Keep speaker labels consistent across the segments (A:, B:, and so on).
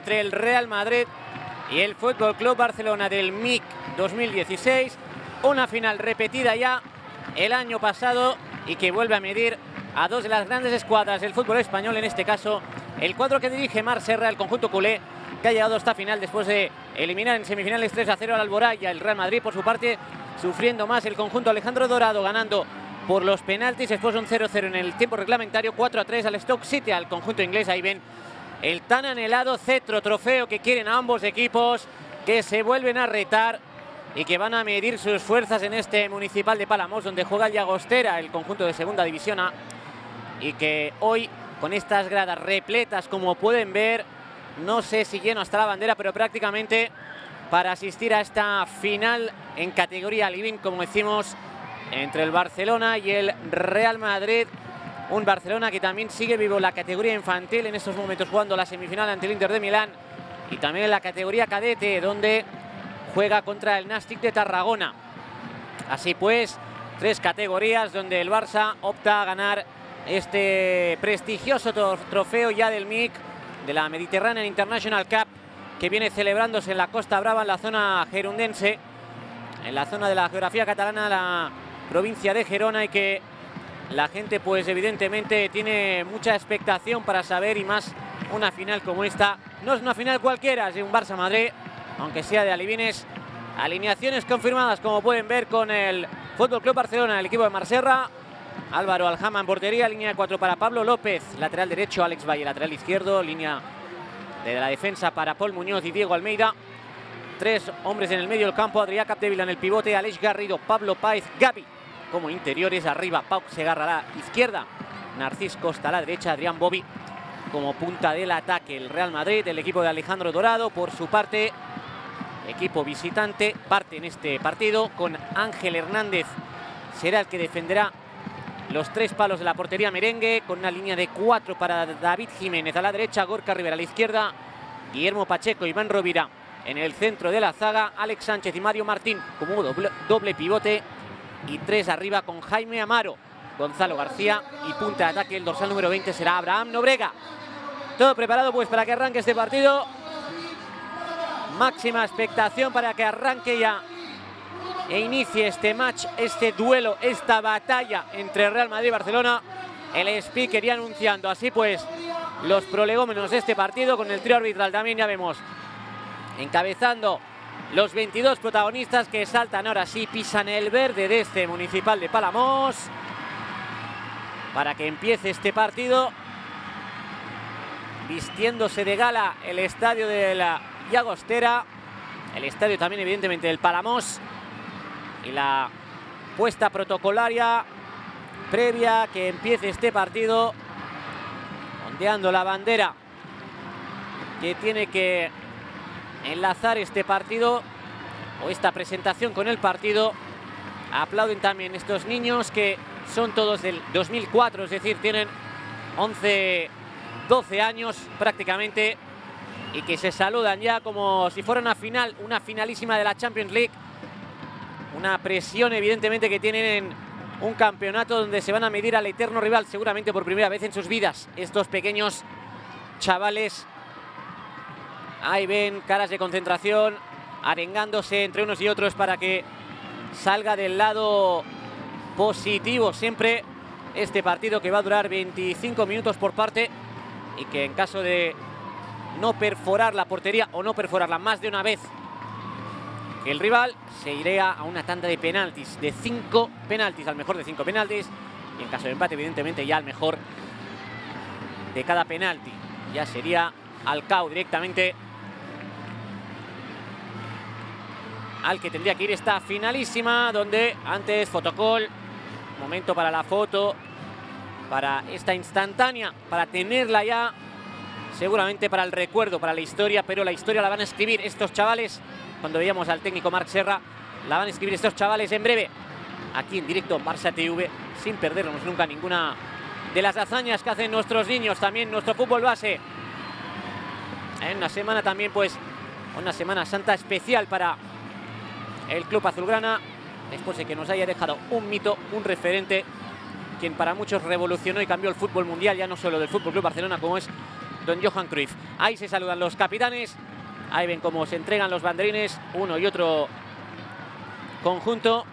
A: entre el Real Madrid y el Fútbol Club Barcelona del MIC 2016. Una final repetida ya el año pasado y que vuelve a medir a dos de las grandes escuadras del fútbol español, en este caso el cuadro que dirige Marc Serra, el conjunto culé, que ha llegado a esta final después de eliminar en semifinales 3-0 al Alboraya. El Real Madrid, por su parte, sufriendo más, el conjunto Alejandro Dorado ganando por los penaltis, después un 0-0 en el tiempo reglamentario, 4-3 al Stoke City, al conjunto inglés. Ahí ven el tan anhelado cetro, trofeo que quieren ambos equipos, que se vuelven a retar y que van a medir sus fuerzas en este Municipal de Palamós, donde juega el Llagostera, el conjunto de Segunda División A, y que hoy, con estas gradas repletas, como pueden ver, no sé si lleno hasta la bandera, pero prácticamente para asistir a esta final en categoría living, como decimos, entre el Barcelona y el Real Madrid. Un Barcelona que también sigue vivo la categoría infantil, en estos momentos jugando la semifinal ante el Inter de Milán, y también en la categoría cadete, donde juega contra el Nàstic de Tarragona. Así pues, tres categorías donde el Barça opta a ganar este prestigioso trofeo ya del MIC, de la Mediterranean International Cup, que viene celebrándose en la Costa Brava, en la zona gerundense, en la zona de la geografía catalana, la provincia de Gerona, y que la gente pues evidentemente tiene mucha expectación para saber, y más una final como esta. No es una final cualquiera, es de un Barça-Madrid, aunque sea de alevines. Alineaciones confirmadas, como pueden ver, con el Fútbol Club Barcelona, el equipo de Marc Serra. Álvaro Aljama en portería, línea de 4 para Pablo López, lateral derecho, Alex Valle, lateral izquierdo, línea de la defensa para Paul Muñoz y Diego Almeida. Tres hombres en el medio del campo, Adrià Capdevila en el pivote, Aleix Garrido, Pablo Páez, Gavi como interiores, arriba Pau Segarra a la izquierda, Narcís Costa a la derecha, Adrián Bobby como punta del ataque. El Real Madrid, el equipo de Alejandro Dorado, por su parte, equipo visitante, parte en este partido con Ángel Hernández, será el que defenderá los tres palos de la portería merengue, con una línea de 4 para David Jiménez a la derecha, Gorka Rivera a la izquierda, Guillermo Pacheco, Iván Rovira en el centro de la zaga, Alex Sánchez y Mario Martín como doble pivote, y tres arriba con Jaime Amaro, Gonzalo García, y punta de ataque el dorsal número 20 será Abraham Nobrega. Todo preparado pues para que arranque este partido. Máxima expectación para que arranque ya e inicie este match, este duelo, esta batalla entre Real Madrid y Barcelona. El speaker ya anunciando así pues los prolegómenos de este partido, con el trío arbitral también ya vemos encabezando los 22 protagonistas que saltan ahora sí, pisan el verde de este Municipal de Palamós para que empiece este partido. Vistiéndose de gala el estadio de la Llagostera, el estadio también evidentemente del Palamós, y la puesta protocolaria previa que empiece este partido, ondeando la bandera que tiene que enlazar este partido o esta presentación con el partido. Aplauden también estos niños, que son todos del 2004, es decir, tienen 11, 12 años prácticamente, y que se saludan ya como si fuera una final, una finalísima de la Champions League. Una presión evidentemente que tienen en un campeonato donde se van a medir al eterno rival, seguramente por primera vez en sus vidas, estos pequeños chavales. Ahí ven caras de concentración, arengándose entre unos y otros para que salga del lado positivo siempre este partido, que va a durar 25 minutos por parte, y que en caso de no perforar la portería o no perforarla más de una vez que el rival, se iría a una tanda de penaltis, de 5 penaltis, al mejor de 5 penaltis, y en caso de empate evidentemente ya al mejor de cada penalti, ya sería al KO directamente, al que tendría que ir esta finalísima, donde antes fotocall, momento para la foto, para esta instantánea, para tenerla ya, seguramente para el recuerdo, para la historia, pero la historia la van a escribir estos chavales. Cuando veíamos al técnico Marc Serra, la van a escribir estos chavales en breve, aquí en directo en Barça TV, sin perdernos nunca ninguna de las hazañas que hacen nuestros niños, también nuestro fútbol base. En una semana también, pues, una Semana Santa especial para el club azulgrana, después de que nos haya dejado un mito, un referente, quien para muchos revolucionó y cambió el fútbol mundial, ya no solo del Fútbol Club Barcelona, como es momento en Johan Cruyff. Ahí se saludan los capitanes. Ahí ven cómo se entregan los banderines, uno y otro conjunto.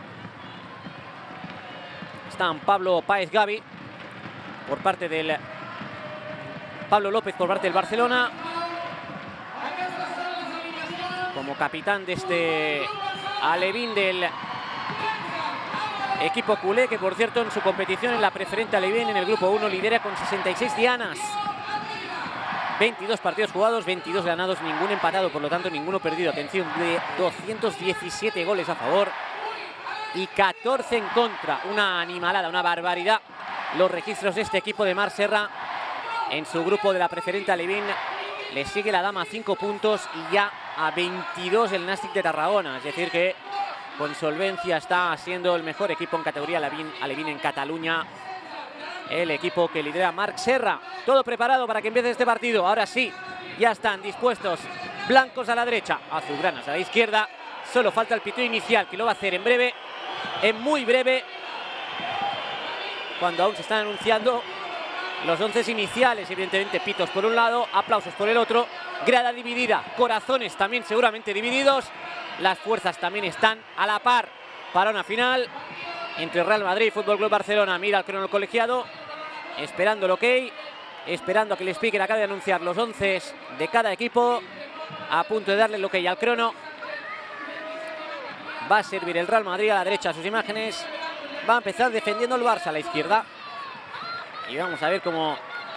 A: Están Pablo Páez Gavi por parte del Pablo López por parte del Barcelona, como capitán de este alevín del equipo culé, que por cierto en su competición en la preferente alevín en el grupo 1 lidera con 66 dianas. 22 partidos jugados, 22 ganados, ningún empatado, por lo tanto ninguno perdido. Atención, de 217 goles a favor y 14 en contra. Una animalada, una barbaridad los registros de este equipo de Marc Serra. En su grupo de la preferente alevín le sigue la Dama a 5 puntos y ya a 22 el Nàstic de Tarragona. Es decir que con solvencia está siendo el mejor equipo en categoría alevín en Cataluña. El equipo que lidera Marc Serra. Todo preparado para que empiece este partido. Ahora sí, ya están dispuestos. Blancos a la derecha, azulgranas a la izquierda. Solo falta el pitido inicial, que lo va a hacer en breve, en muy breve, cuando aún se están anunciando los 11 iniciales. Evidentemente pitos por un lado, aplausos por el otro, grada dividida, corazones también seguramente divididos. Las fuerzas también están a la par para una final entre Real Madrid y Fútbol Club Barcelona. Mira el crono colegiado, esperando el ok, esperando a que el speaker acabe de anunciar los 11 de cada equipo, a punto de darle el ok al crono. Va a servir el Real Madrid a la derecha sus imágenes. Va a empezar defendiendo el Barça a la izquierda. Y vamos a ver cómo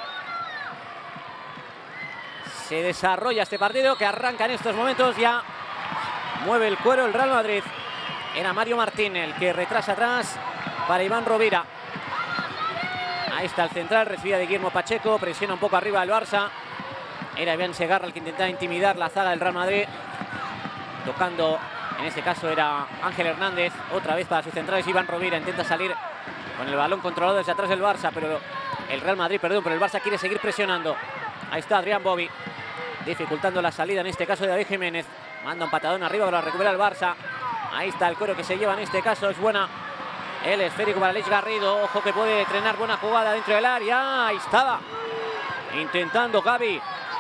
A: se desarrolla este partido, que arranca en estos momentos. Ya mueve el cuero el Real Madrid. Era Mario Martín el que retrasa atrás para Iván Rovira. Ahí está el central, recibida de Guillermo Pacheco. Presiona un poco arriba el Barça. Era Iván Segarra el que intentaba intimidar la zaga del Real Madrid. Tocando, en este caso era Ángel Hernández. Otra vez para sus centrales Iván Rovira. Intenta salir con el balón controlado desde atrás del Barça, pero el Real Madrid, perdón, pero el Barça quiere seguir presionando. Ahí está Adrián Bobby, dificultando la salida en este caso de David Jiménez. Manda un patadón arriba para recuperar el Barça. Ahí está el cuero que se lleva en este caso, es buena. El esférico para Aleix Garrido. Ojo que puede entrenar, buena jugada dentro del área. Ahí estaba intentando Gavi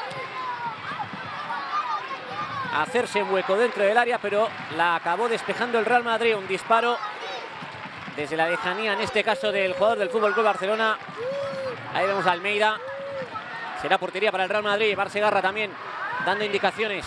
A: hacerse un hueco dentro del área, pero la acabó despejando el Real Madrid. Un disparo desde la lejanía, en este caso del jugador del Fútbol Club Barcelona. Ahí vemos a Almeida. Será portería para el Real Madrid. Marc Segarra también dando indicaciones.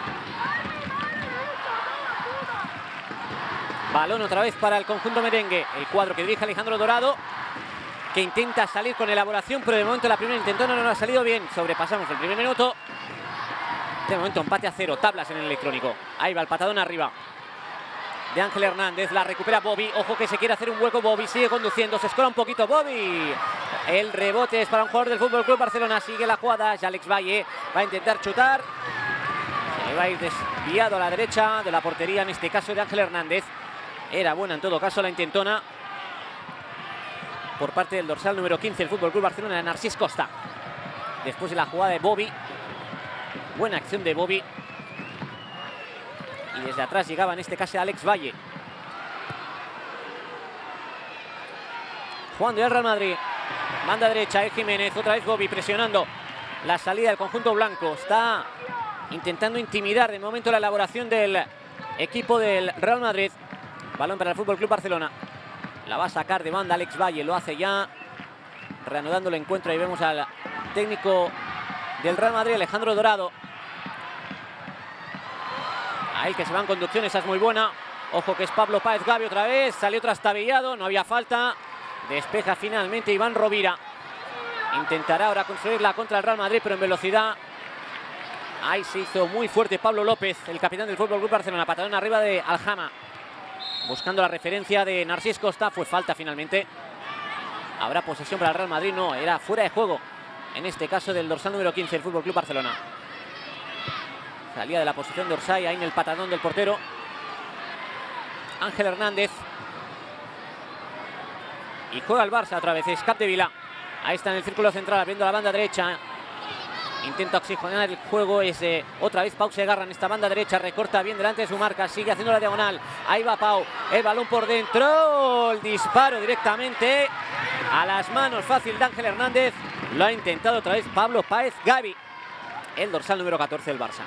A: Balón otra vez para el conjunto merengue. El cuadro que dirige Alejandro Dorado, que intenta salir con elaboración, pero de momento la primera intentona no ha salido bien. Sobrepasamos el primer minuto. De momento empate a 0, tablas en el electrónico. Ahí va el patadón arriba de Ángel Hernández, la recupera Bobby. Ojo que se quiere hacer un hueco Bobby, sigue conduciendo, se escola un poquito Bobby. El rebote es para un jugador del Fútbol Club Barcelona, sigue la jugada, ya Alex Valle va a intentar chutar. Se va a ir desviado a la derecha de la portería, en este caso de Ángel Hernández. Era buena en todo caso la intentona por parte del dorsal número 15 del Fútbol Club Barcelona, de Narcís Costa. Después de la jugada de Bobby, buena acción de Bobby. Y desde atrás llegaba en este caso Alex Valle. Jugando ya el Real Madrid. Banda derecha, Jiménez, otra vez Bobby presionando la salida del conjunto blanco. Está intentando intimidar de momento la elaboración del equipo del Real Madrid. Balón para el Fútbol Club Barcelona. La va a sacar de banda Alex Valle, lo hace ya. Reanudando el encuentro, ahí vemos al técnico del Real Madrid, Alejandro Dorado. Ahí que se va en conducción, esa es muy buena. Ojo que es Pablo Páez Gavi otra vez. Salió trastabillado, no había falta. Despeja finalmente Iván Rovira. Intentará ahora construirla contra el Real Madrid, pero en velocidad. Ahí se hizo muy fuerte Pablo López, el capitán del Fútbol Club Barcelona. Patadón arriba de Aljama. Buscando la referencia de Narcís Costa. Fue falta finalmente. ¿Habrá posesión para el Real Madrid? No, era fuera de juego. En este caso del dorsal número 15 del Fútbol Club Barcelona. Salía de la posición de Orsay, ahí en el patadón del portero Ángel Hernández. Y juega el Barça otra vez, es Capdevila. Ahí está en el círculo central, abriendo la banda derecha. Intenta oxigenar el juego, es otra vez Pau Segarra en esta banda derecha. Recorta bien delante de su marca, sigue haciendo la diagonal. Ahí va Pau, el balón por dentro. El disparo directamente a las manos fácil de Ángel Hernández. Lo ha intentado otra vez Pablo Páez. Gavi, el dorsal número 14 del Barça.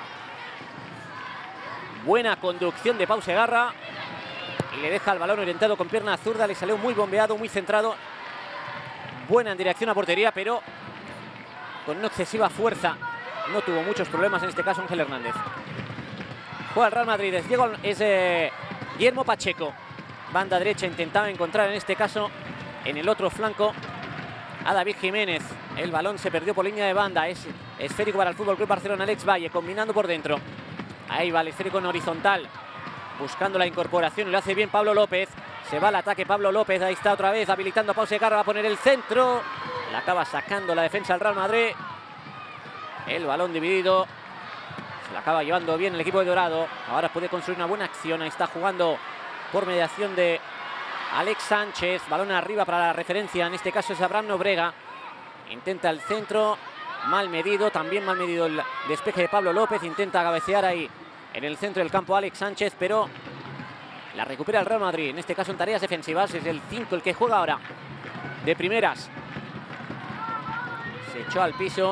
A: Buena conducción de Pau Segarra. Y le deja el balón orientado con pierna zurda. Le salió muy bombeado, muy centrado. Buena en dirección a portería, pero con no excesiva fuerza. No tuvo muchos problemas en este caso Ángel Hernández. Juega el Real Madrid. Es Guillermo Pacheco. Banda derecha, intentaba encontrar en este caso en el otro flanco a David Jiménez. El balón se perdió por línea de banda. Es esférico para el Fútbol Club Barcelona. Alex Valle combinando por dentro. Ahí va el esférico en horizontal, buscando la incorporación, y lo hace bien Pablo López. Se va al ataque Pablo López, ahí está otra vez, habilitando a Pau Segarra, va a poner el centro. La acaba sacando la defensa del Real Madrid. El balón dividido. Se la acaba llevando bien el equipo de Dorado. Ahora puede construir una buena acción. Ahí está jugando por mediación de Alex Sánchez. Balón arriba para la referencia, en este caso es Abraham Nobrega. Intenta el centro. Mal medido, también mal medido el despeje de Pablo López. Intenta cabecear ahí en el centro del campo Alex Sánchez, pero la recupera el Real Madrid. En este caso en tareas defensivas. Es el 5 el que juega ahora de primeras. Se echó al piso.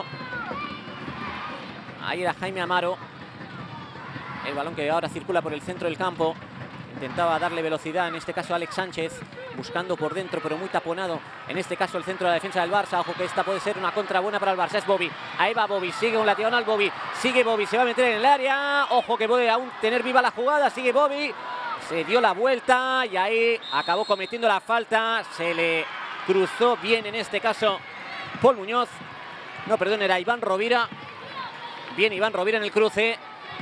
A: Ahí era Jaime Amaro. El balón que ahora circula por el centro del campo. Intentaba darle velocidad, en este caso Alex Sánchez, buscando por dentro, pero muy taponado. En este caso el centro de la defensa del Barça. Ojo que esta puede ser una contra buena para el Barça. Es Bobby. Ahí va Bobby. Sigue un lateral Bobby. Sigue Bobby. Se va a meter en el área. Ojo que puede aún tener viva la jugada. Sigue Bobby. Se dio la vuelta y ahí acabó cometiendo la falta. Se le cruzó bien en este caso Paul Muñoz. No, perdón, era Iván Rovira. Bien Iván Rovira en el cruce.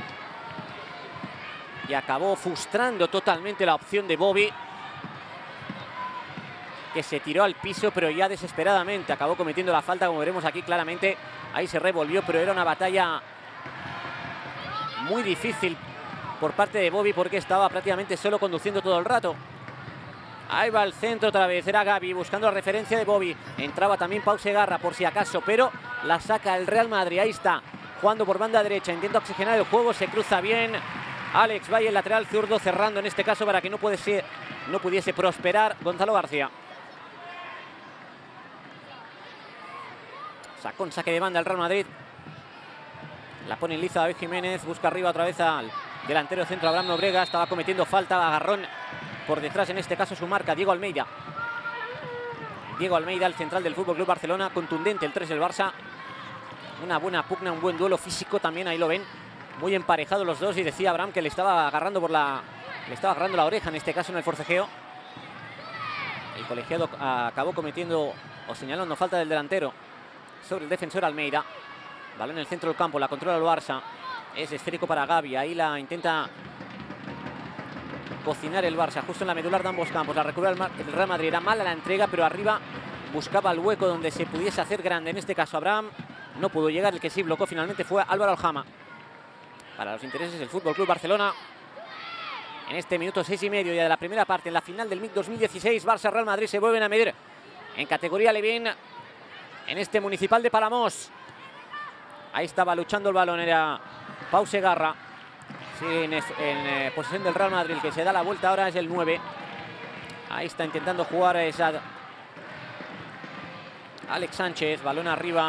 A: Y acabó frustrando totalmente la opción de Bobby, que se tiró al piso, pero ya desesperadamente acabó cometiendo la falta, como veremos aquí claramente. Ahí se revolvió, pero era una batalla muy difícil por parte de Bobby, porque estaba prácticamente solo conduciendo todo el rato. Ahí va el centro otra vez, era Gavi buscando la referencia de Bobby. Entraba también Pau Segarra por si acaso, pero la saca el Real Madrid. Ahí está, jugando por banda derecha, intenta oxigenar el juego, se cruza bien Alex Valle, el lateral zurdo, cerrando en este caso para que no pudiese prosperar Gonzalo García. Sacó un saque de banda el Real Madrid. La pone en liza David Jiménez, busca arriba otra vez al delantero centro Abraham Nobrega. Estaba cometiendo falta, agarrón por detrás, en este caso su marca, Diego Almeida. Diego Almeida, el central del Fútbol Club Barcelona, contundente el 3 del Barça. Una buena pugna, un buen duelo físico también, ahí lo ven. Muy emparejados los dos, y decía Abraham que le estaba agarrando la oreja, en este caso en el forcejeo. El colegiado acabó cometiendo o señalando falta del delantero sobre el defensor Almeida. Balón en el centro del campo, la controla el Barça. Es esférico para Gavi, ahí la intenta cocinar el Barça, justo en la medular de ambos campos. La recupera el Real Madrid, era mala la entrega, pero arriba buscaba el hueco donde se pudiese hacer grande. En este caso Abraham no pudo llegar, el que sí blocó finalmente fue Álvaro Aljama. Para los intereses del Fútbol Club Barcelona, en este minuto 6,5 ya de la primera parte, en la final del MIC 2016, Barça-Real Madrid se vuelven a medir en categoría Levín, en este Municipal de Palamós. Ahí estaba luchando el balón, era Pau Segarra. Sigue en posesión del Real Madrid, el que se da la vuelta ahora es el 9. Ahí está intentando jugar esa Alex Sánchez, balón arriba.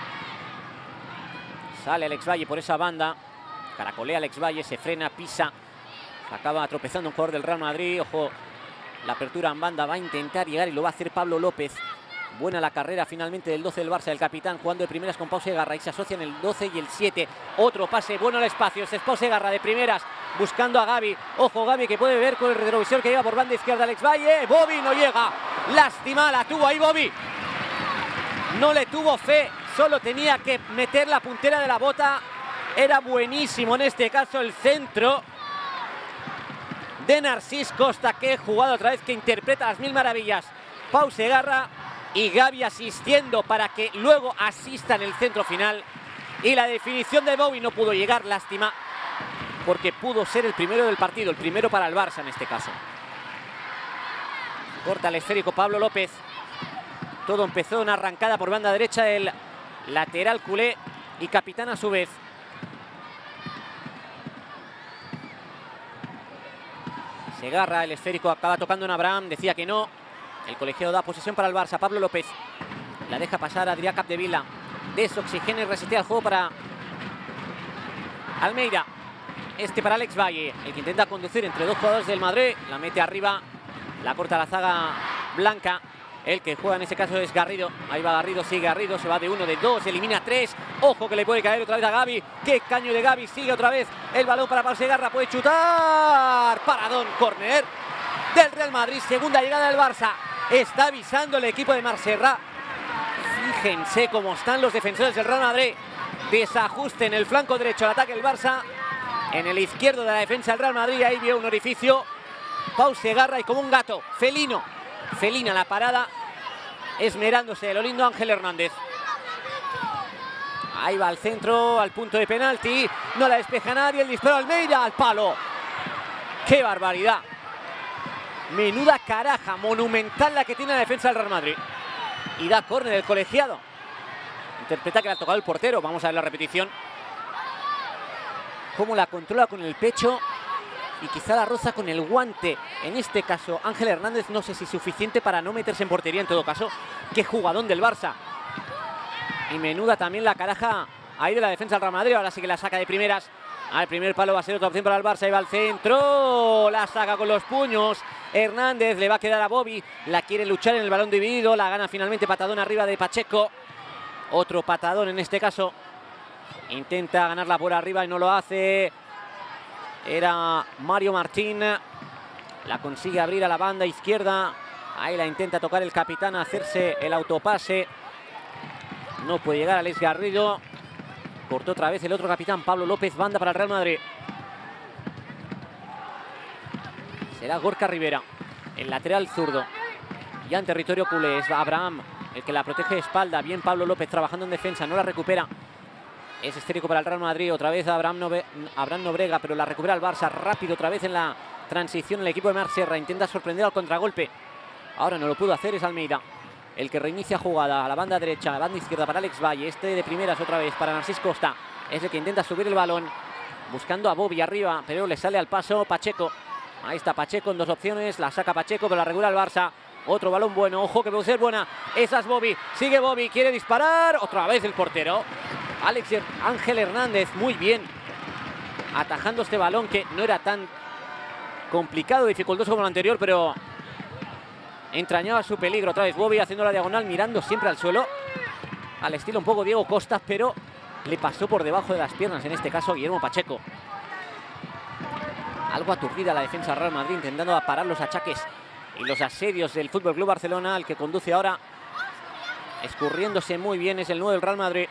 A: Sale Alex Valle por esa banda. Caracolea Alex Valle, se frena, pisa. Se acaba tropezando un jugador del Real Madrid. Ojo, la apertura en banda, va a intentar llegar y lo va a hacer Pablo López. Buena la carrera finalmente del 12 del Barça, el capitán, jugando de primeras con Pau Segarra. Y se asocian el 12 y el 7. Otro pase, bueno al espacio. Es Pau Segarra de primeras, buscando a Gavi. Ojo, Gavi que puede ver con el retrovisor que lleva por banda izquierda Alex Valle. Bobby no llega. Lástima, la tuvo ahí Bobby. No le tuvo fe, solo tenía que meter la puntera de la bota. Era buenísimo en este caso el centro de Narcís Costa, que he jugado otra vez, que interpreta las mil maravillas. Pau Segarra y Gavi asistiendo para que luego asistan el centro final. Y la definición de Bobby no pudo llegar, lástima, porque pudo ser el primero del partido, el primero para el Barça en este caso. Corta el esférico Pablo López. Todo empezó una arrancada por banda derecha del lateral culé y capitán a su vez. Segarra, el esférico acaba tocando en Abraham, decía que no. El colegiado da posesión para el Barça. Pablo López La deja pasar Adrià Capdevila. Desoxigena y resetea el juego para Almeida. Este para Alex Valle, el que intenta conducir entre dos jugadores del Madrid. La mete arriba, la corta la zaga blanca. El que juega en ese caso es Garrido. Ahí va Garrido, sigue Garrido, se va de 1, de 2, elimina 3. Ojo que le puede caer otra vez a Gavi. ¡Qué caño de Gavi! Sigue otra vez el balón para Pau Segarra. Puede chutar. Paradón, córner del Real Madrid. Segunda llegada del Barça. Está avisando el equipo de Marserra. Fíjense cómo están los defensores del Real Madrid. Desajuste en el flanco derecho al ataque del Barça. En el izquierdo de la defensa del Real Madrid. Ahí vio un orificio. Pau Segarra y como un gato, felina la parada, esmerándose de lo lindo Ángel Hernández. Ahí va al centro, al punto de penalti. No la despeja nadie, el disparo Almeida al palo. ¡Qué barbaridad! Menuda caraja monumental la que tiene la defensa del Real Madrid. Y da córner el colegiado. Interpreta que le ha tocado el portero. Vamos a ver la repetición. Cómo la controla con el pecho. Y quizá la roza con el guante. En este caso, Ángel Hernández, no sé si es suficiente para no meterse en portería. En todo caso, qué jugadón del Barça. Y menuda también la caraja ahí de la defensa del Real Madrid. Ahora sí que la saca de primeras. Al primer palo va a ser otra opción para el Barça. Ahí va al centro. La saca con los puños. Hernández le va a quedar a Bobby. La quiere luchar en el balón dividido. La gana finalmente. Patadón arriba de Pacheco. Otro patadón en este caso. Intenta ganarla por arriba y no lo hace. Era Mario Martín. La consigue abrir a la banda izquierda. Ahí la intenta tocar el capitán, hacerse el autopase. No puede llegar Alex Garrido. Cortó otra vez el otro capitán, Pablo López. Banda para el Real Madrid. Será Gorka Rivera, el lateral zurdo. Ya en territorio culé es Abraham el que la protege de espalda. Bien Pablo López trabajando en defensa, no la recupera. Es esférico para el Real Madrid. Otra vez Abraham Nobrega, pero la recupera el Barça. Rápido otra vez en la transición el equipo de Marserra. Intenta sorprender al contragolpe. Ahora no lo pudo hacer, es Almeida el que reinicia jugada a la banda derecha, a la banda izquierda para Alex Valle. Este de primeras otra vez para Narcís Costa. Es el que intenta subir el balón, buscando a Bobby arriba, pero le sale al paso Pacheco. Ahí está Pacheco en dos opciones. La saca Pacheco, pero la regula el Barça. Otro balón bueno. Ojo que puede ser buena. Esa es Bobby. Sigue Bobby. Quiere disparar. Otra vez el portero. Ángel Hernández, muy bien, atajando este balón que no era tan complicado, dificultoso como el anterior, pero entrañaba su peligro. Otra vez Bobby haciendo la diagonal, mirando siempre al suelo, al estilo un poco Diego Costa, pero le pasó por debajo de las piernas, en este caso Guillermo Pacheco. Algo aturdida la defensa del Real Madrid, intentando parar los achaques y los asedios del FC Barcelona. El que conduce ahora, escurriéndose muy bien, es el 9 del Real Madrid.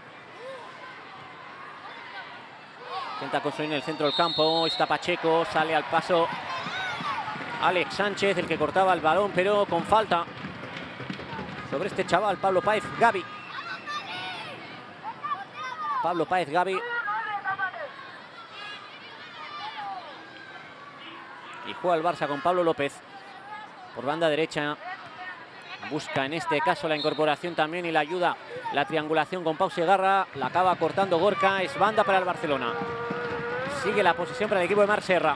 A: Intenta construir en el centro del campo. Está Pacheco, sale al paso Alex Sánchez, el que cortaba el balón, pero con falta sobre este chaval, Pablo Páez Gavi. Pablo Páez Gavi. Y juega el Barça con Pablo López por banda derecha. Busca en este caso la incorporación también y la ayuda, la triangulación con Pau Segarra. La acaba cortando Gorka. Es banda para el Barcelona. Sigue la posesión para el equipo de Marserra.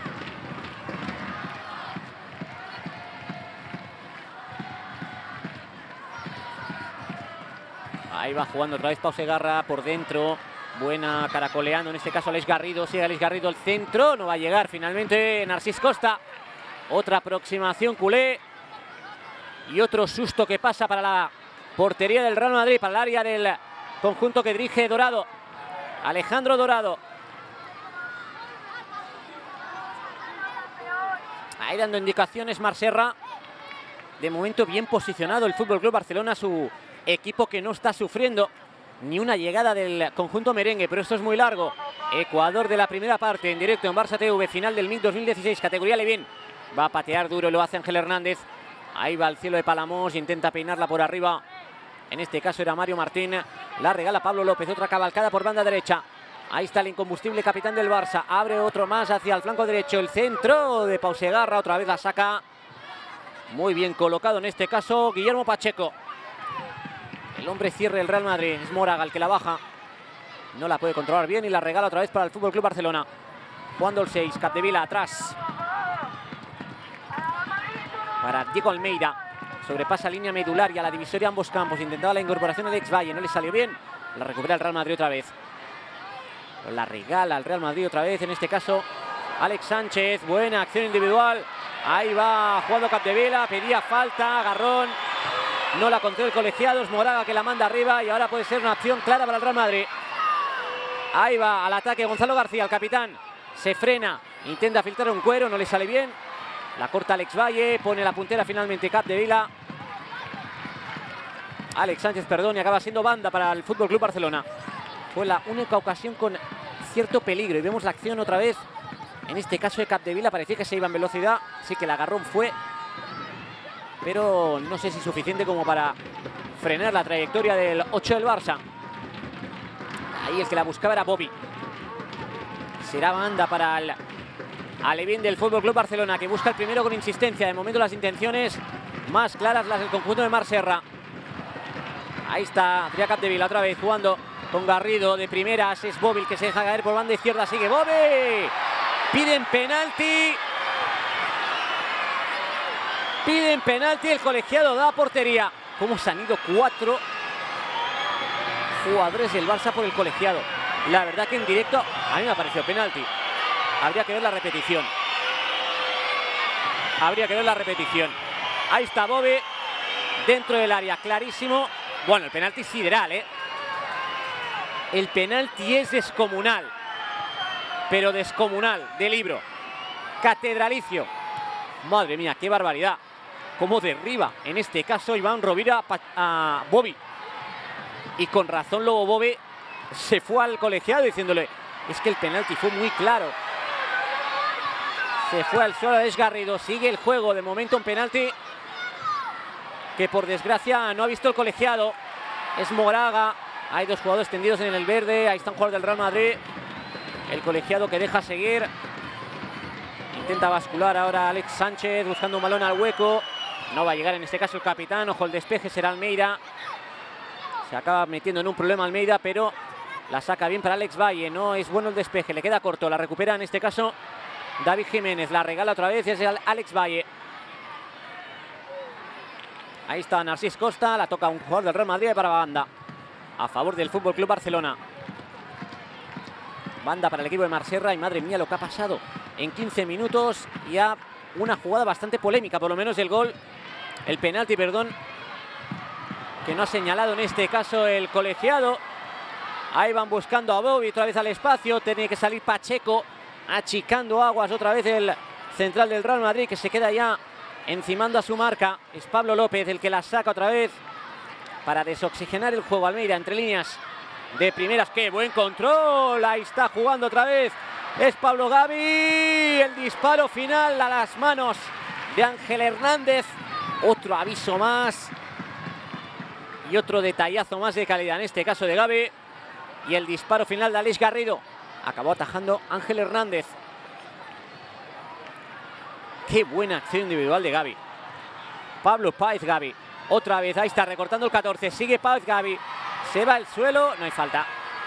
A: Ahí va jugando otra vez Pau Segarra por dentro. Buena caracoleando en este caso Alex Garrido. Sigue Alex Garrido el centro. No va a llegar finalmente Narcís Costa. Otra aproximación culé. Y otro susto que pasa para la portería del Real Madrid, para el área del conjunto que dirige Dorado. Alejandro Dorado. Ahí dando indicaciones Marserra. De momento bien posicionado el FC Barcelona, su equipo que no está sufriendo ni una llegada del conjunto merengue, pero esto es muy largo. Ecuador de la primera parte en directo en Barça TV, final del MIC 2016, categoría Levín. Va a patear duro, lo hace Ángel Hernández. Ahí va al cielo de Palamos, intenta peinarla por arriba. En este caso era Mario Martín. La regala Pablo López, otra cabalcada por banda derecha. Ahí está el incombustible capitán del Barça. Abre otro más hacia el flanco derecho. El centro de Pau Segarra, otra vez la saca. Muy bien colocado en este caso Guillermo Pacheco. El hombre cierre del Real Madrid. Es Moraga el que la baja. No la puede controlar bien y la regala otra vez para el FC Barcelona. Jugando el 6, Capdevila atrás. Para Diego Almeida. sobrepasa línea medular y a la divisoria ambos campos. Intentaba la incorporación Alex Valle, no le salió bien. La recupera el Real Madrid otra vez. La regala al Real Madrid otra vez, en este caso Alex Sánchez. Buena acción individual. Ahí va jugando Capdevila, pedía falta, agarrón. No la contó el colegiado, es Moraga que la manda arriba y ahora puede ser una opción clara para el Real Madrid. Ahí va al ataque Gonzalo García, el capitán. Se frena, intenta filtrar un cuero, no le sale bien. La corta Alex Valle, pone la puntera finalmente Capdevila. Alex Sánchez, perdón, y acaba siendo banda para el FC Barcelona. Fue la única ocasión con cierto peligro y vemos la acción otra vez. En este caso de Capdevila parecía que se iba en velocidad. Sí que el agarrón fue, pero no sé si suficiente como para frenar la trayectoria del 8 del Barça. Ahí el que la buscaba era Bobby. Será banda para el alevín del FC Barcelona, que busca el primero con insistencia. De momento las intenciones más claras las del conjunto de Marc Serra. Ahí está Adrià Capdevila otra vez jugando con Garrido de primeras. Es Bobby el que se deja caer por banda izquierda. Sigue Bobby. Piden penalti. Piden penalti. El colegiado da a portería. ¿Cómo se han ido 4 jugadores del Barça por el colegiado? La verdad que en directo a mí me ha parecido penalti. Habría que ver la repetición. Habría que ver la repetición. Ahí está Bobby dentro del área, clarísimo. Bueno, el penalti sideral, ¿eh? El penalti es descomunal. Pero descomunal, de libro. Catedralicio. Madre mía, qué barbaridad. Cómo derriba, en este caso, Iván Rovira a Bobby. Y con razón luego Bobby se fue al colegiado diciéndole: es que el penalti fue muy claro. Se fue al suelo de Garrido. Sigue el juego, de momento un penalti que por desgracia no ha visto el colegiado. Es Moraga. Hay 2 jugadores tendidos en el verde. Ahí están jugadores del Real Madrid. El colegiado que deja seguir. Intenta bascular ahora Alex Sánchez buscando un balón al hueco. No va a llegar en este caso el capitán. Ojo, el despeje será Almeida. Se acaba metiendo en un problema Almeida, pero la saca bien para Alex Valle. No es bueno el despeje, le queda corto. La recupera en este caso David Jiménez. La regala otra vez, es Alex Valle. Ahí está Narcís Costa. La toca un jugador del Real Madrid para banda. A favor del FC Barcelona. Banda para el equipo de Marc Serra. Y madre mía lo que ha pasado en 15 minutos. Ya una jugada bastante polémica, por lo menos el gol. El penalti, perdón, que no ha señalado en este caso el colegiado. Ahí van buscando a Bobby otra vez al espacio. Tiene que salir Pacheco achicando aguas otra vez el central del Real Madrid, que se queda ya encimando a su marca. Es Pablo López el que la saca otra vez para desoxigenar el juego. Almeida entre líneas de primeras. ¡Qué buen control! Ahí está jugando otra vez. Es Pablo Gavi. El disparo final a las manos de Ángel Hernández. Otro aviso más. Y otro detallazo más de calidad, en este caso de Gavi. Y el disparo final de Alex Garrido. Acabó atajando Ángel Hernández. Qué buena acción individual de Gavi. Pablo Páez Gavi. Otra vez, ahí está recortando el 14. Sigue Páez Gavi. Se va al suelo, no hay falta.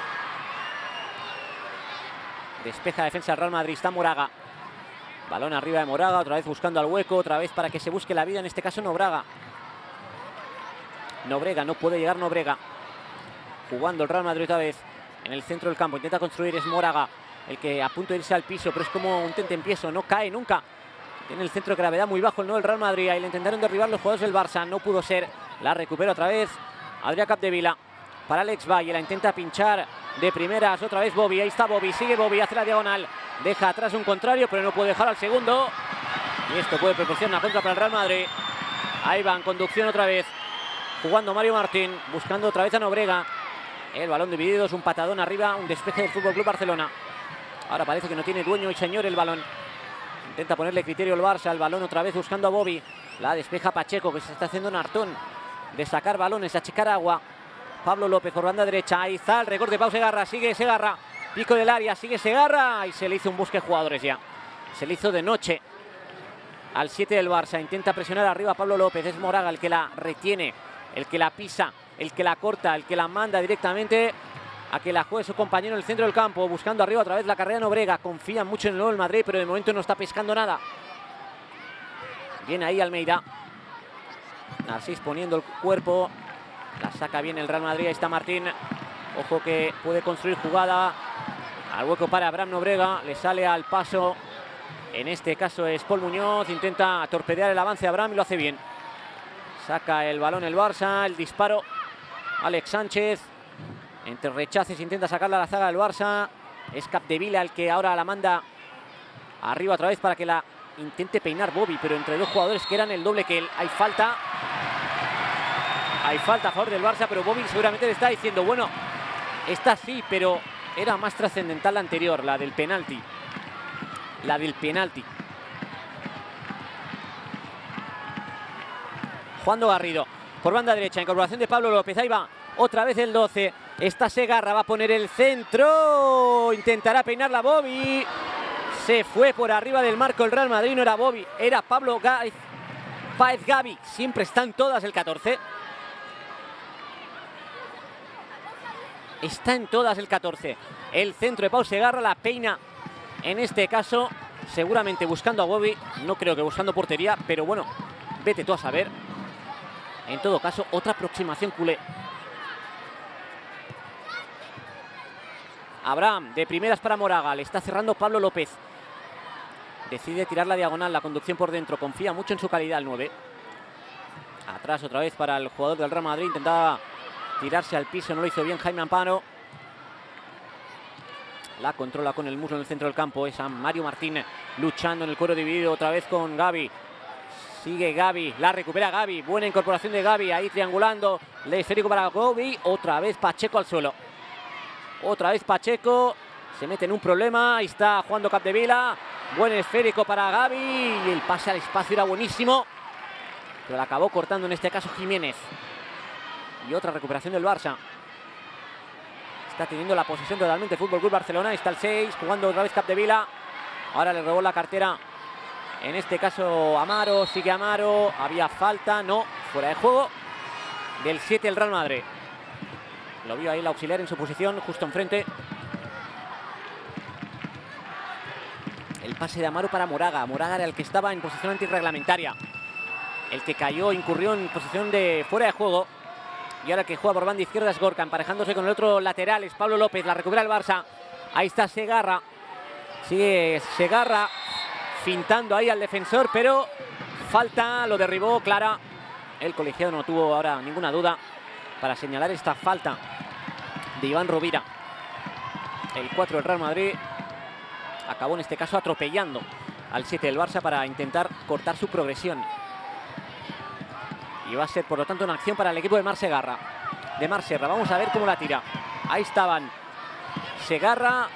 A: Despeja la defensa del Real Madrid, está Moraga. Balón arriba de Moraga, otra vez buscando al hueco, otra vez para que se busque la vida, en este caso Nobrega. Nobrega, no puede llegar Nobrega. Jugando el Real Madrid otra vez en el centro del campo, intenta construir, es Moraga el que a punto de irse al piso, pero es como un tentempié, no cae nunca. Tiene el centro de gravedad muy bajo el nuevo Real Madrid. Ahí le intentaron derribar los jugadores del Barça, no pudo ser. La recupera otra vez Adrià Capdevila para Alex Valle, la intenta pinchar de primeras otra vez Bobby. Ahí está Bobby, sigue Bobby, hace la diagonal, deja atrás un contrario, pero no puede dejar al segundo. Y esto puede proporcionar una contra para el Real Madrid. Ahí va en conducción otra vez, jugando Mario Martín, buscando otra vez a Nobrega. El balón dividido, es un patadón arriba, un despeje del FC Barcelona. Ahora parece que no tiene dueño y señor el balón. Intenta ponerle criterio el Barça, el balón otra vez buscando a Bobby. La despeja Pacheco, que se está haciendo un hartón de sacar balones, achicar agua. Pablo López por banda derecha, ahí está el recorte, Pau Segarra, sigue Segarra. Pico del área, sigue Segarra y se le hizo un busque de jugadores ya. Se le hizo de noche al 7 del Barça. Intenta presionar arriba a Pablo López, es Moraga el que la retiene, el que la pisa, el que la corta, el que la manda directamente a que la juegue su compañero en el centro del campo, buscando arriba otra vez la carrera de Nobrega. Confía mucho en el nuevo del Madrid, pero de momento no está pescando nada. Viene ahí Almeida. Narcís poniendo el cuerpo. La saca bien el Real Madrid. Ahí está Martín. Ojo que puede construir jugada. Al hueco para Abraham Nobrega. Le sale al paso. En este caso es Pol Muñoz. Intenta torpedear el avance de Abraham y lo hace bien. Saca el balón el Barça. El disparo. Alex Sánchez. Entre rechaces intenta sacarla a la zaga del Barça. Es Capdevila el que ahora la manda arriba otra vez para que la intente peinar Bobby. Pero entre dos jugadores que eran el doble que él. Hay falta. Hay falta a favor del Barça. Pero Bobby seguramente le está diciendo, bueno, esta sí, pero era más trascendental la anterior, la del penalti. La del penalti. Juando Garrido por banda derecha, incorporación de Pablo López. Ahí va otra vez el 12. Está Segarra, va a poner el centro. Intentará peinarla Bobby. Se fue por arriba del marco el Real Madrid. No era Bobby, era Pablo Páez Gavi. Siempre están todas el 14. Está en todas el 14. El centro de Pau Segarra, la peina. En este caso, seguramente buscando a Bobby. No creo que buscando portería, pero bueno, vete tú a saber. En todo caso, otra aproximación culé. Abraham, de primeras para Moraga. Le está cerrando Pablo López. Decide tirar la diagonal, la conducción por dentro. Confía mucho en su calidad el 9. Atrás otra vez para el jugador del Real Madrid. Intentaba tirarse al piso, no lo hizo bien Jaime Amparo. La controla con el muslo en el centro del campo. Es a Mario Martín luchando en el cuero dividido otra vez con Gavi. Sigue Gavi, la recupera Gavi. Buena incorporación de Gavi, ahí triangulando. Le esférico para Gavi. Otra vez Pacheco al suelo. Otra vez Pacheco. Se mete en un problema. Ahí está jugando Capdevila. Buen esférico para Gavi. Y el pase al espacio era buenísimo. Pero la acabó cortando en este caso Jiménez. Y otra recuperación del Barça. Está teniendo la posesión totalmente Fútbol Club Barcelona. Ahí está el 6, jugando otra vez Capdevila. Ahora le robó la cartera. En este caso Amaro, sigue Amaro. Había falta, no, fuera de juego. Del 7 el Real Madrid. Lo vio ahí el auxiliar en su posición, justo enfrente. El pase de Amaro para Moraga. Moraga era el que estaba en posición antirreglamentaria. El que cayó, incurrió en posición de fuera de juego. Y ahora que juega por banda izquierda es Gorka, emparejándose con el otro lateral, es Pablo López. La recupera el Barça. Ahí está Segarra. Sigue Segarra fintando ahí al defensor, pero falta, lo derribó clara. El colegiado no tuvo ahora ninguna duda para señalar esta falta de Iván Rovira. El 4 del Real Madrid acabó en este caso atropellando al 7 del Barça para intentar cortar su progresión. Y va a ser por lo tanto una acción para el equipo de Marc Segarra. Vamos a ver cómo la tira. Ahí estaban Segarra.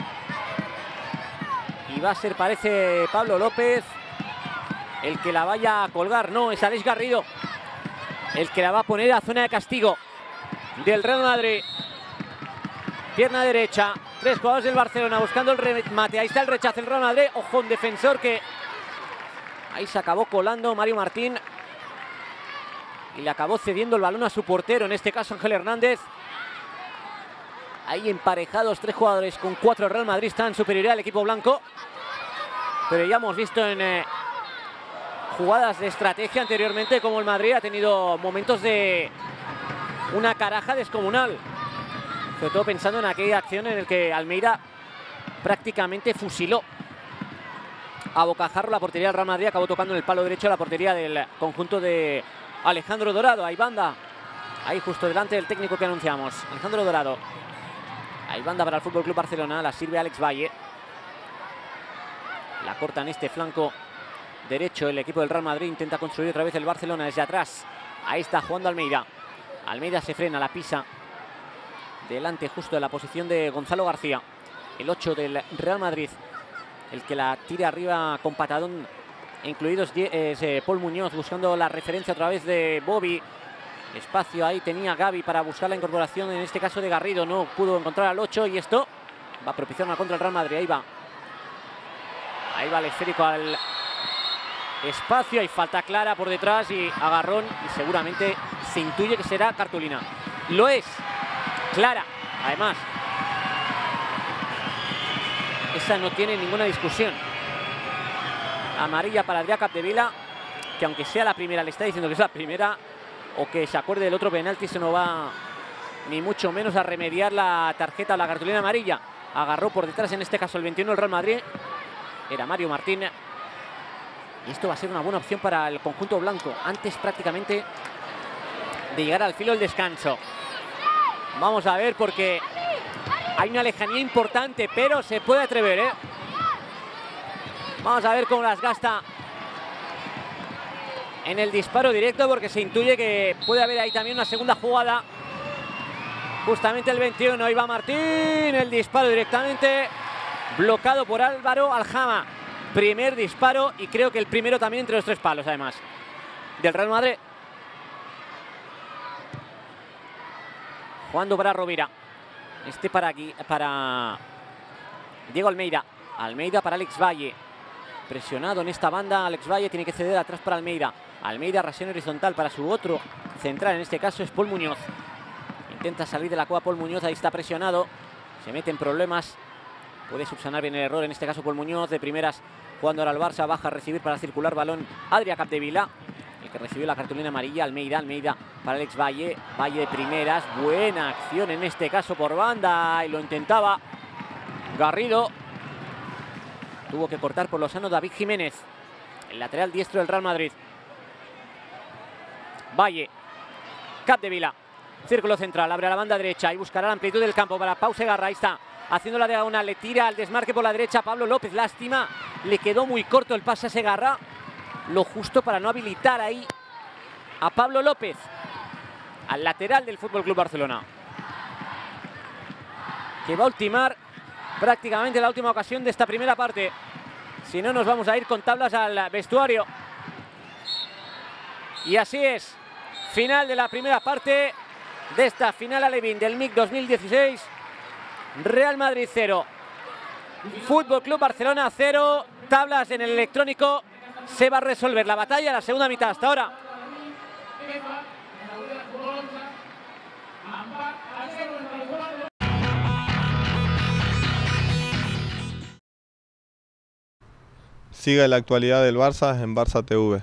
A: Y va a ser, parece, Pablo López el que la vaya a colgar. No, es Alex Garrido el que la va a poner a zona de castigo del Real Madrid. Pierna derecha. 3 jugadores del Barcelona buscando el remate. Ahí está el rechazo del Real Madrid. Ojo, un defensor que ahí se acabó colando Mario Martín. Y le acabó cediendo el balón a su portero, en este caso Ángel Hernández. Ahí emparejados 3 jugadores con 4 Real Madrid. Está en superioridad el equipo blanco. Pero ya hemos visto en jugadas de estrategia anteriormente como el Madrid ha tenido momentos de una caraja descomunal. Sobre todo pensando en aquella acción en la que Almeida prácticamente fusiló a bocajarro la portería del Real Madrid. Acabó tocando en el palo derecho la portería del conjunto de Alejandro Dorado. Hay banda ahí justo delante del técnico que anunciamos, Alejandro Dorado. Hay banda para el Fútbol Club Barcelona. La sirve Alex Valle. La corta en este flanco derecho el equipo del Real Madrid. Intenta construir otra vez el Barcelona desde atrás. Ahí está jugando Almeida. Almeida se frena, la pisa delante justo de la posición de Gonzalo García, el 8 del Real Madrid. El que la tira arriba con patadón, incluidos Pol Muñoz, buscando la referencia otra vez de Bobby. Espacio ahí tenía Gavi para buscar la incorporación, en este caso de Garrido. No pudo encontrar al 8 y esto va a propiciar una contra el Real Madrid. Ahí va el esférico al espacio. Hay falta clara por detrás y agarrón. Y seguramente se intuye que será cartulina. Lo es. Clara, además. Esa no tiene ninguna discusión. Amarilla para Adrià Capdevila. que aunque sea la primera, le está diciendo que es la primera, o que se acuerde del otro penalti, se no va ni mucho menos a remediar la tarjeta o la cartulina amarilla. Agarró por detrás, en este caso el 21 del Real Madrid, era Mario Martín. Y esto va a ser una buena opción para el conjunto blanco, antes prácticamente de llegar al filo del descanso. Vamos a ver, porque hay una lejanía importante, pero se puede atrever, ¿eh? Vamos a ver cómo las gasta en el disparo directo, porque se intuye que puede haber ahí también una segunda jugada. Justamente el 21, ahí va Martín, el disparo directamente bloqueado por Álvaro Aljama. Primer disparo, y creo que el primero también entre los 3 palos, además, del Real Madrid. Jugando para Rovira. Este para aquí, para Diego Almeida. Almeida para Alex Valle. Presionado en esta banda, Alex Valle tiene que ceder atrás para Almeida. Almeida, rasero horizontal para su otro central, en este caso es Paul Muñoz. Intenta salir de la cueva Paul Muñoz, ahí está presionado. Se mete en problemas. Puede subsanar bien el error, en este caso Paul Muñoz, de primeras, jugando ahora al Barça, baja a recibir para circular balón Adrià Capdevila, el que recibió la cartulina amarilla. Almeida para Alex Valle, Valle de primeras, buena acción en este caso por banda, y lo intentaba Garrido. Tuvo que cortar por lo sano David Jiménez, el lateral diestro del Real Madrid. Valle, Capdevila, círculo central, abre a la banda derecha y buscará la amplitud del campo para Pau Segarra. Ahí está, haciendo la diagonal, le tira al desmarque por la derecha Pablo López. Lástima, le quedó muy corto el pase a Segarra, lo justo para no habilitar ahí a Pablo López, al lateral del FC Barcelona, que va a ultimar prácticamente la última ocasión de esta primera parte. Si no, nos vamos a ir con tablas al vestuario. Y así es, final de la primera parte de esta final alevín del MIC 2016. Real Madrid 0, FC Barcelona 0. Tablas en el electrónico. Se va a resolver la batalla, la segunda mitad hasta ahora.
B: Sigue la actualidad del Barça en Barça TV.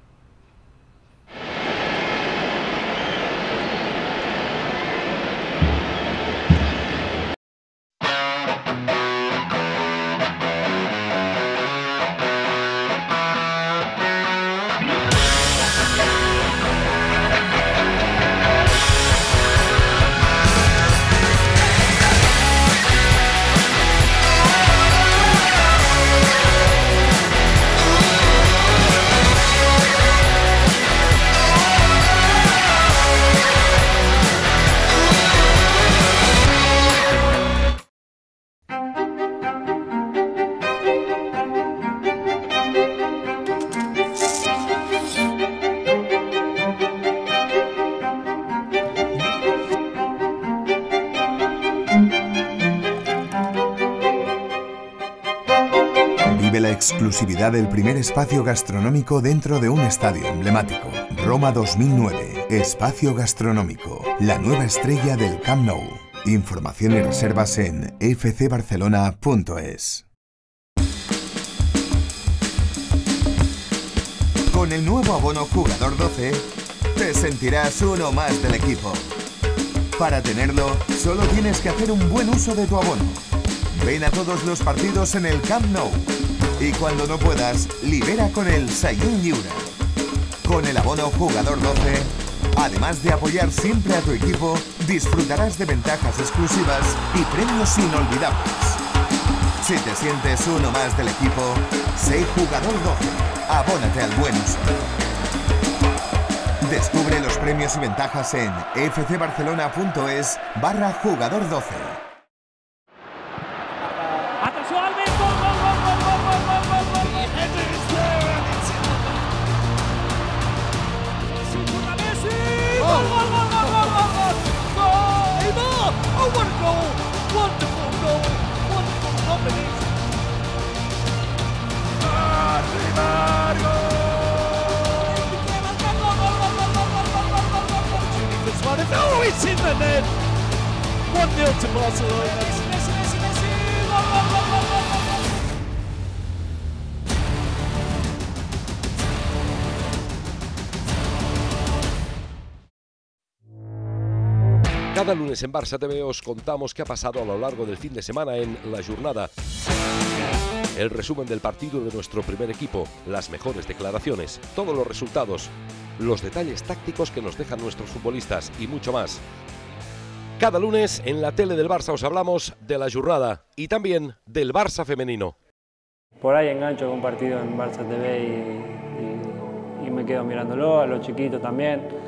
C: La exclusividad del primer espacio gastronómico dentro de un estadio emblemático. Roma 2009, espacio gastronómico, la nueva estrella del Camp Nou. Información y reservas en fcbarcelona.es. Con el nuevo abono Jugador 12, te sentirás uno más del equipo. Para tenerlo, solo tienes que hacer un buen uso de tu abono. Ven a todos los partidos en el Camp Nou. Y cuando no puedas, libera con el Saigon Lliure. Con el abono Jugador 12, además de apoyar siempre a tu equipo, disfrutarás de ventajas exclusivas y premios inolvidables. Si te sientes uno más del equipo, sé Jugador 12. Abónate al buen uso. Descubre los premios y ventajas en fcbarcelona.es/Jugador 12.
D: Oh, it's in the net. 1-0 to Barcelona.
E: Cada lunes en Barça TV os contamos qué ha pasado a lo largo del fin de semana en La Jornada. El resumen del partido de nuestro primer equipo, las mejores declaraciones, todos los resultados, los detalles tácticos que nos dejan nuestros futbolistas y mucho más. Cada lunes en la tele del Barça os hablamos de La Jornada y también del Barça femenino.
F: Por ahí engancho con un partido en Barça TV y me quedo mirándolo, a los chiquitos también.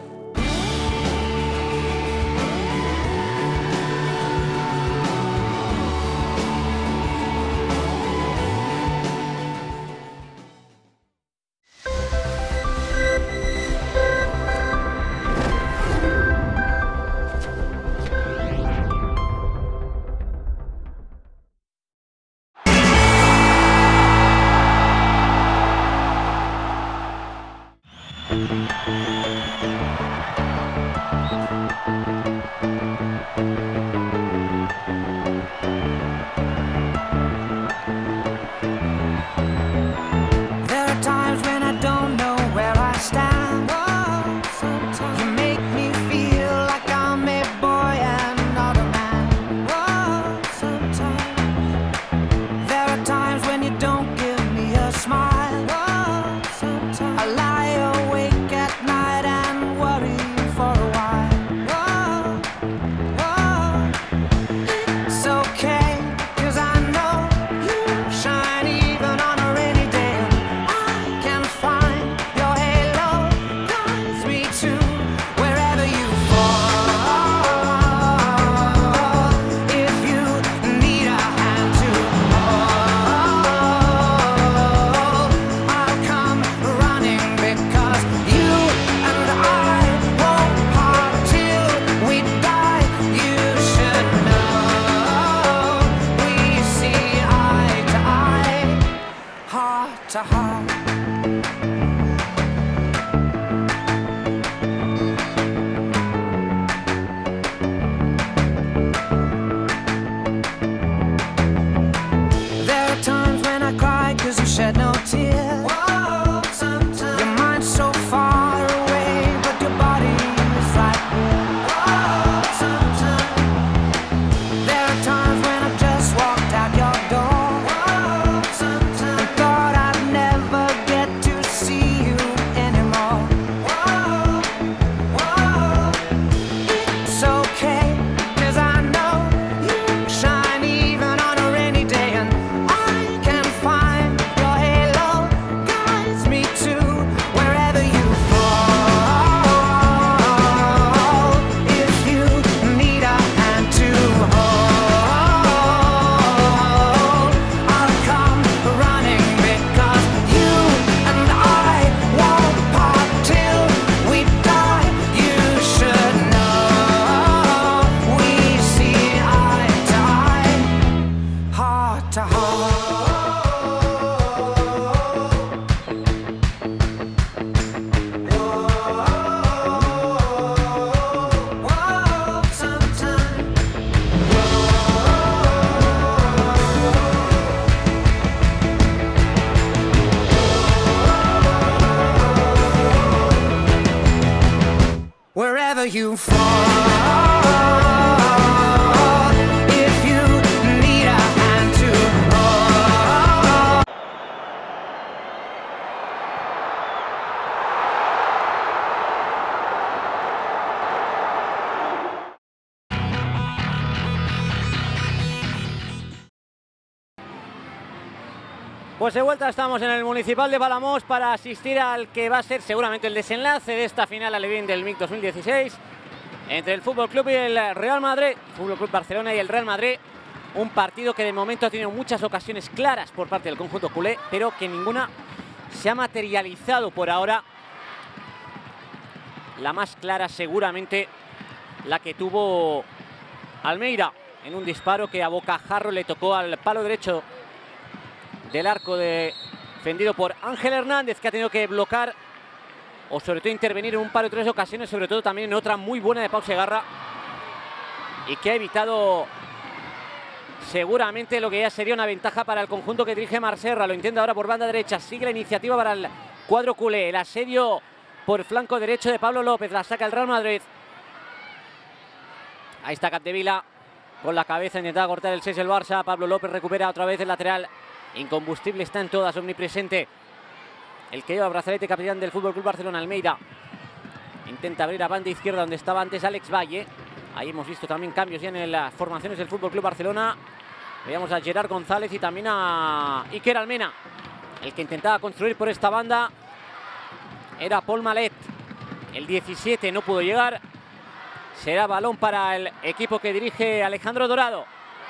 A: Pues de vuelta estamos en el Municipal de Palamós para asistir al que va a ser seguramente el desenlace de esta final alevín del MIC 2016 entre el Fútbol Club y el Real Madrid, Fútbol Club Barcelona y el Real Madrid. Un partido que de momento ha tenido muchas ocasiones claras por parte del conjunto culé, pero que ninguna se ha materializado por ahora. La más clara seguramente la que tuvo Almeida en un disparo que a bocajarro le tocó al palo derecho del arco defendido por Ángel Hernández, que ha tenido que bloquear o sobre todo intervenir en un par o tres ocasiones, sobre todo también en otra muy buena de Pau Segarra, y que ha evitado seguramente lo que ya sería una ventaja para el conjunto que dirige Marc Serra. Lo intenta ahora por banda derecha, sigue la iniciativa para el cuadro culé, el asedio por flanco derecho de Pablo López, la saca el Real Madrid. Ahí está Capdevila con la cabeza, intentaba cortar el 6 el Barça. Pablo López recupera otra vez el lateral. Incombustible está en todas, omnipresente. El que lleva brazalete, capitán del FC Barcelona, Almeida. Intenta abrir a banda izquierda donde estaba antes Alex Valle. Ahí hemos visto también cambios ya en las formaciones del FC Barcelona. Veíamos a Gerard González y también a Iker Almena. El que intentaba construir por esta banda era Paul Malet. El 17 no pudo llegar. Será balón para el equipo que dirige Alejandro Dorado.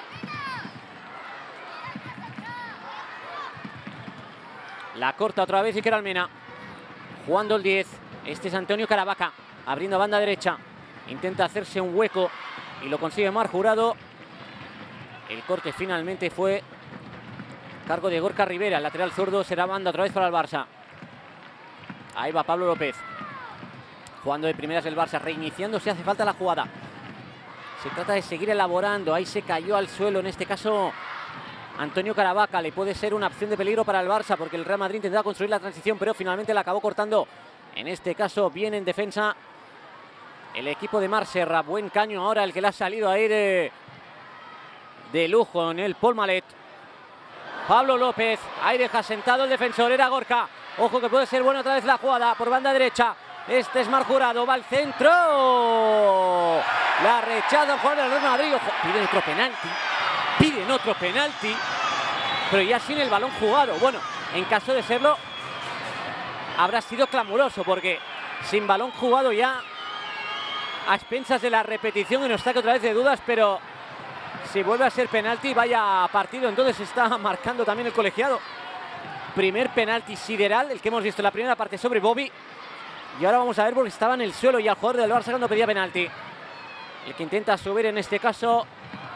A: La corta otra vez Iker Almena. Jugando el 10. Este es Antonio Caravaca. Abriendo a banda derecha. Intenta hacerse un hueco y lo consigue Marc Jurado. El corte finalmente fue cargo de Gorka Rivera. El lateral zurdo será banda otra vez para el Barça. Ahí va Pablo López. Jugando de primeras el Barça, reiniciando si hace falta la jugada. Se trata de seguir elaborando. Ahí se cayó al suelo, en este caso Antonio Caravaca. Le puede ser una opción de peligro para el Barça porque el Real Madrid intentaba construir la transición, pero finalmente la acabó cortando. En este caso bien en defensa el equipo de Marc Serra. Buen caño ahora el que le ha salido ahí de lujo en el Paul Malet. Pablo López, ahí deja sentado el defensor, era Gorka. Ojo que puede ser buena otra vez la jugada por banda derecha. Este es Marc Jurado, va al centro. La rechaza el jugador del Real Madrid. Ojo, piden otro penalti. Piden otro penalti. Pero ya sin el balón jugado. Bueno, en caso de serlo, habrá sido clamoroso porque sin balón jugado ya a expensas de la repetición y nos saca otra vez de dudas, pero si vuelve a ser penalti, vaya partido. Entonces está marcando también el colegiado. Primer penalti sideral, el que hemos visto en la primera parte sobre Bobby. Y ahora vamos a ver porque estaba en el suelo y al jugador del Barça cuando pedía penalti. El que intenta subir en este caso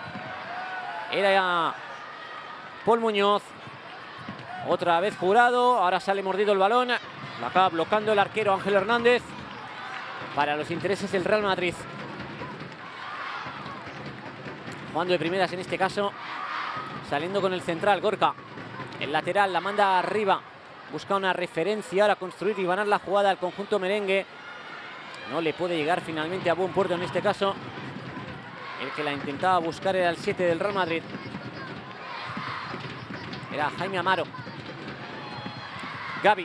A: era Paul Muñoz. Otra vez Jurado, ahora sale mordido el balón. Lo acaba bloqueando el arquero Ángel Hernández para los intereses del Real Madrid. Jugando de primeras en este caso, saliendo con el central Gorka. El lateral la manda arriba. Busca una referencia ahora, construir y ganar la jugada al conjunto merengue. No le puede llegar finalmente a buen puerto en este caso. El que la intentaba buscar era el 7 del Real Madrid. Era Jaime Amaro. Gavi.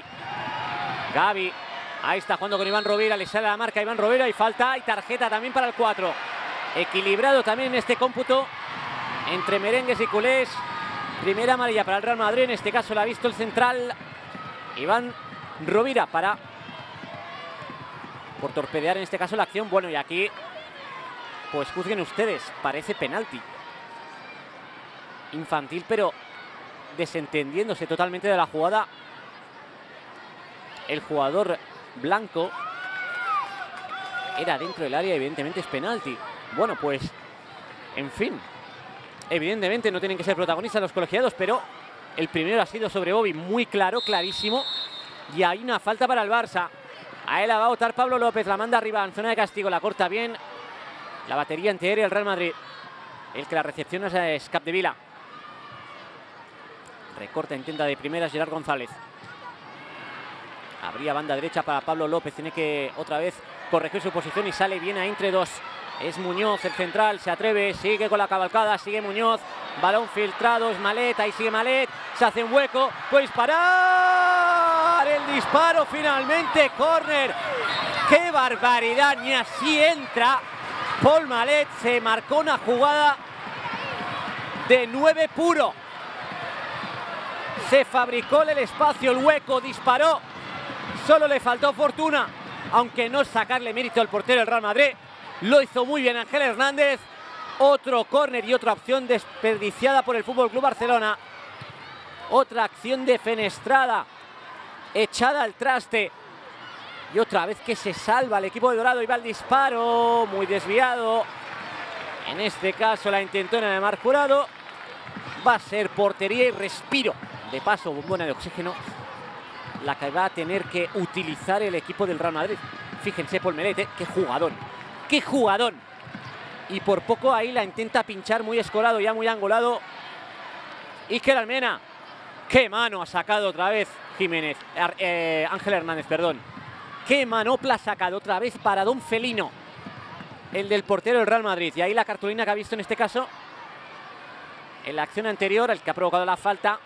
A: Ahí está jugando con Iván Rovira. Le sale la marca a Iván Rovira y falta. Y tarjeta también para el 4. Equilibrado también en este cómputo entre merengues y culés. Primera amarilla para el Real Madrid. En este caso la ha visto el central Iván Rovira por torpedear en este caso la acción. Bueno, y aquí pues juzguen ustedes, parece penalti infantil, pero desentendiéndose totalmente de la jugada el jugador blanco. Era dentro del área, evidentemente es penalti. Bueno, pues en fin, evidentemente no tienen que ser protagonistas los colegiados, pero el primero ha sido sobre Bobby, muy claro, clarísimo. Y hay una falta para el Barça. Ahí la va a botar Pablo López, la manda arriba en zona de castigo, la corta bien. La batería antiaérea el Real Madrid. El que la recepciona es Capdevila. Recorta, intenta de primeras Gerard González. Abría banda derecha para Pablo López. Tiene que otra vez corregir su posición y sale bien ahí entre dos. Es Muñoz, el central, se atreve, sigue con la cabalcada, sigue Muñoz. Balón filtrado, es Malet, ahí sigue Malet. Se hace un hueco, puede disparar. El disparo finalmente, córner. ¡Qué barbaridad! Ni así entra. Paul Malet se marcó una jugada de 9 puro. Se fabricó el espacio, el hueco, disparó. Solo le faltó fortuna, aunque no sacarle mérito al portero del Real Madrid. Lo hizo muy bien Ángel Hernández. Otro córner y otra opción desperdiciada por el FC Barcelona. Otra acción defenestrada, echada al traste. Y otra vez que se salva el equipo de Dorado y va el disparo, muy desviado. En este caso la intentona de Marc Jurado. Va a ser portería y respiro. De paso, bombona de oxígeno, la que va a tener que utilizar el equipo del Real Madrid. Fíjense Paul Malet, qué jugador. ¡Qué jugador! Y por poco ahí la intenta pinchar, muy escorado, ya muy angolado. Iker Almena. ¡Qué mano ha sacado otra vez Ángel Hernández, perdón! ¡Qué manopla ha sacado otra vez para Don Felino! el del portero del Real Madrid. Y ahí la cartulina que ha visto en este caso, en la acción anterior, el que ha provocado la falta,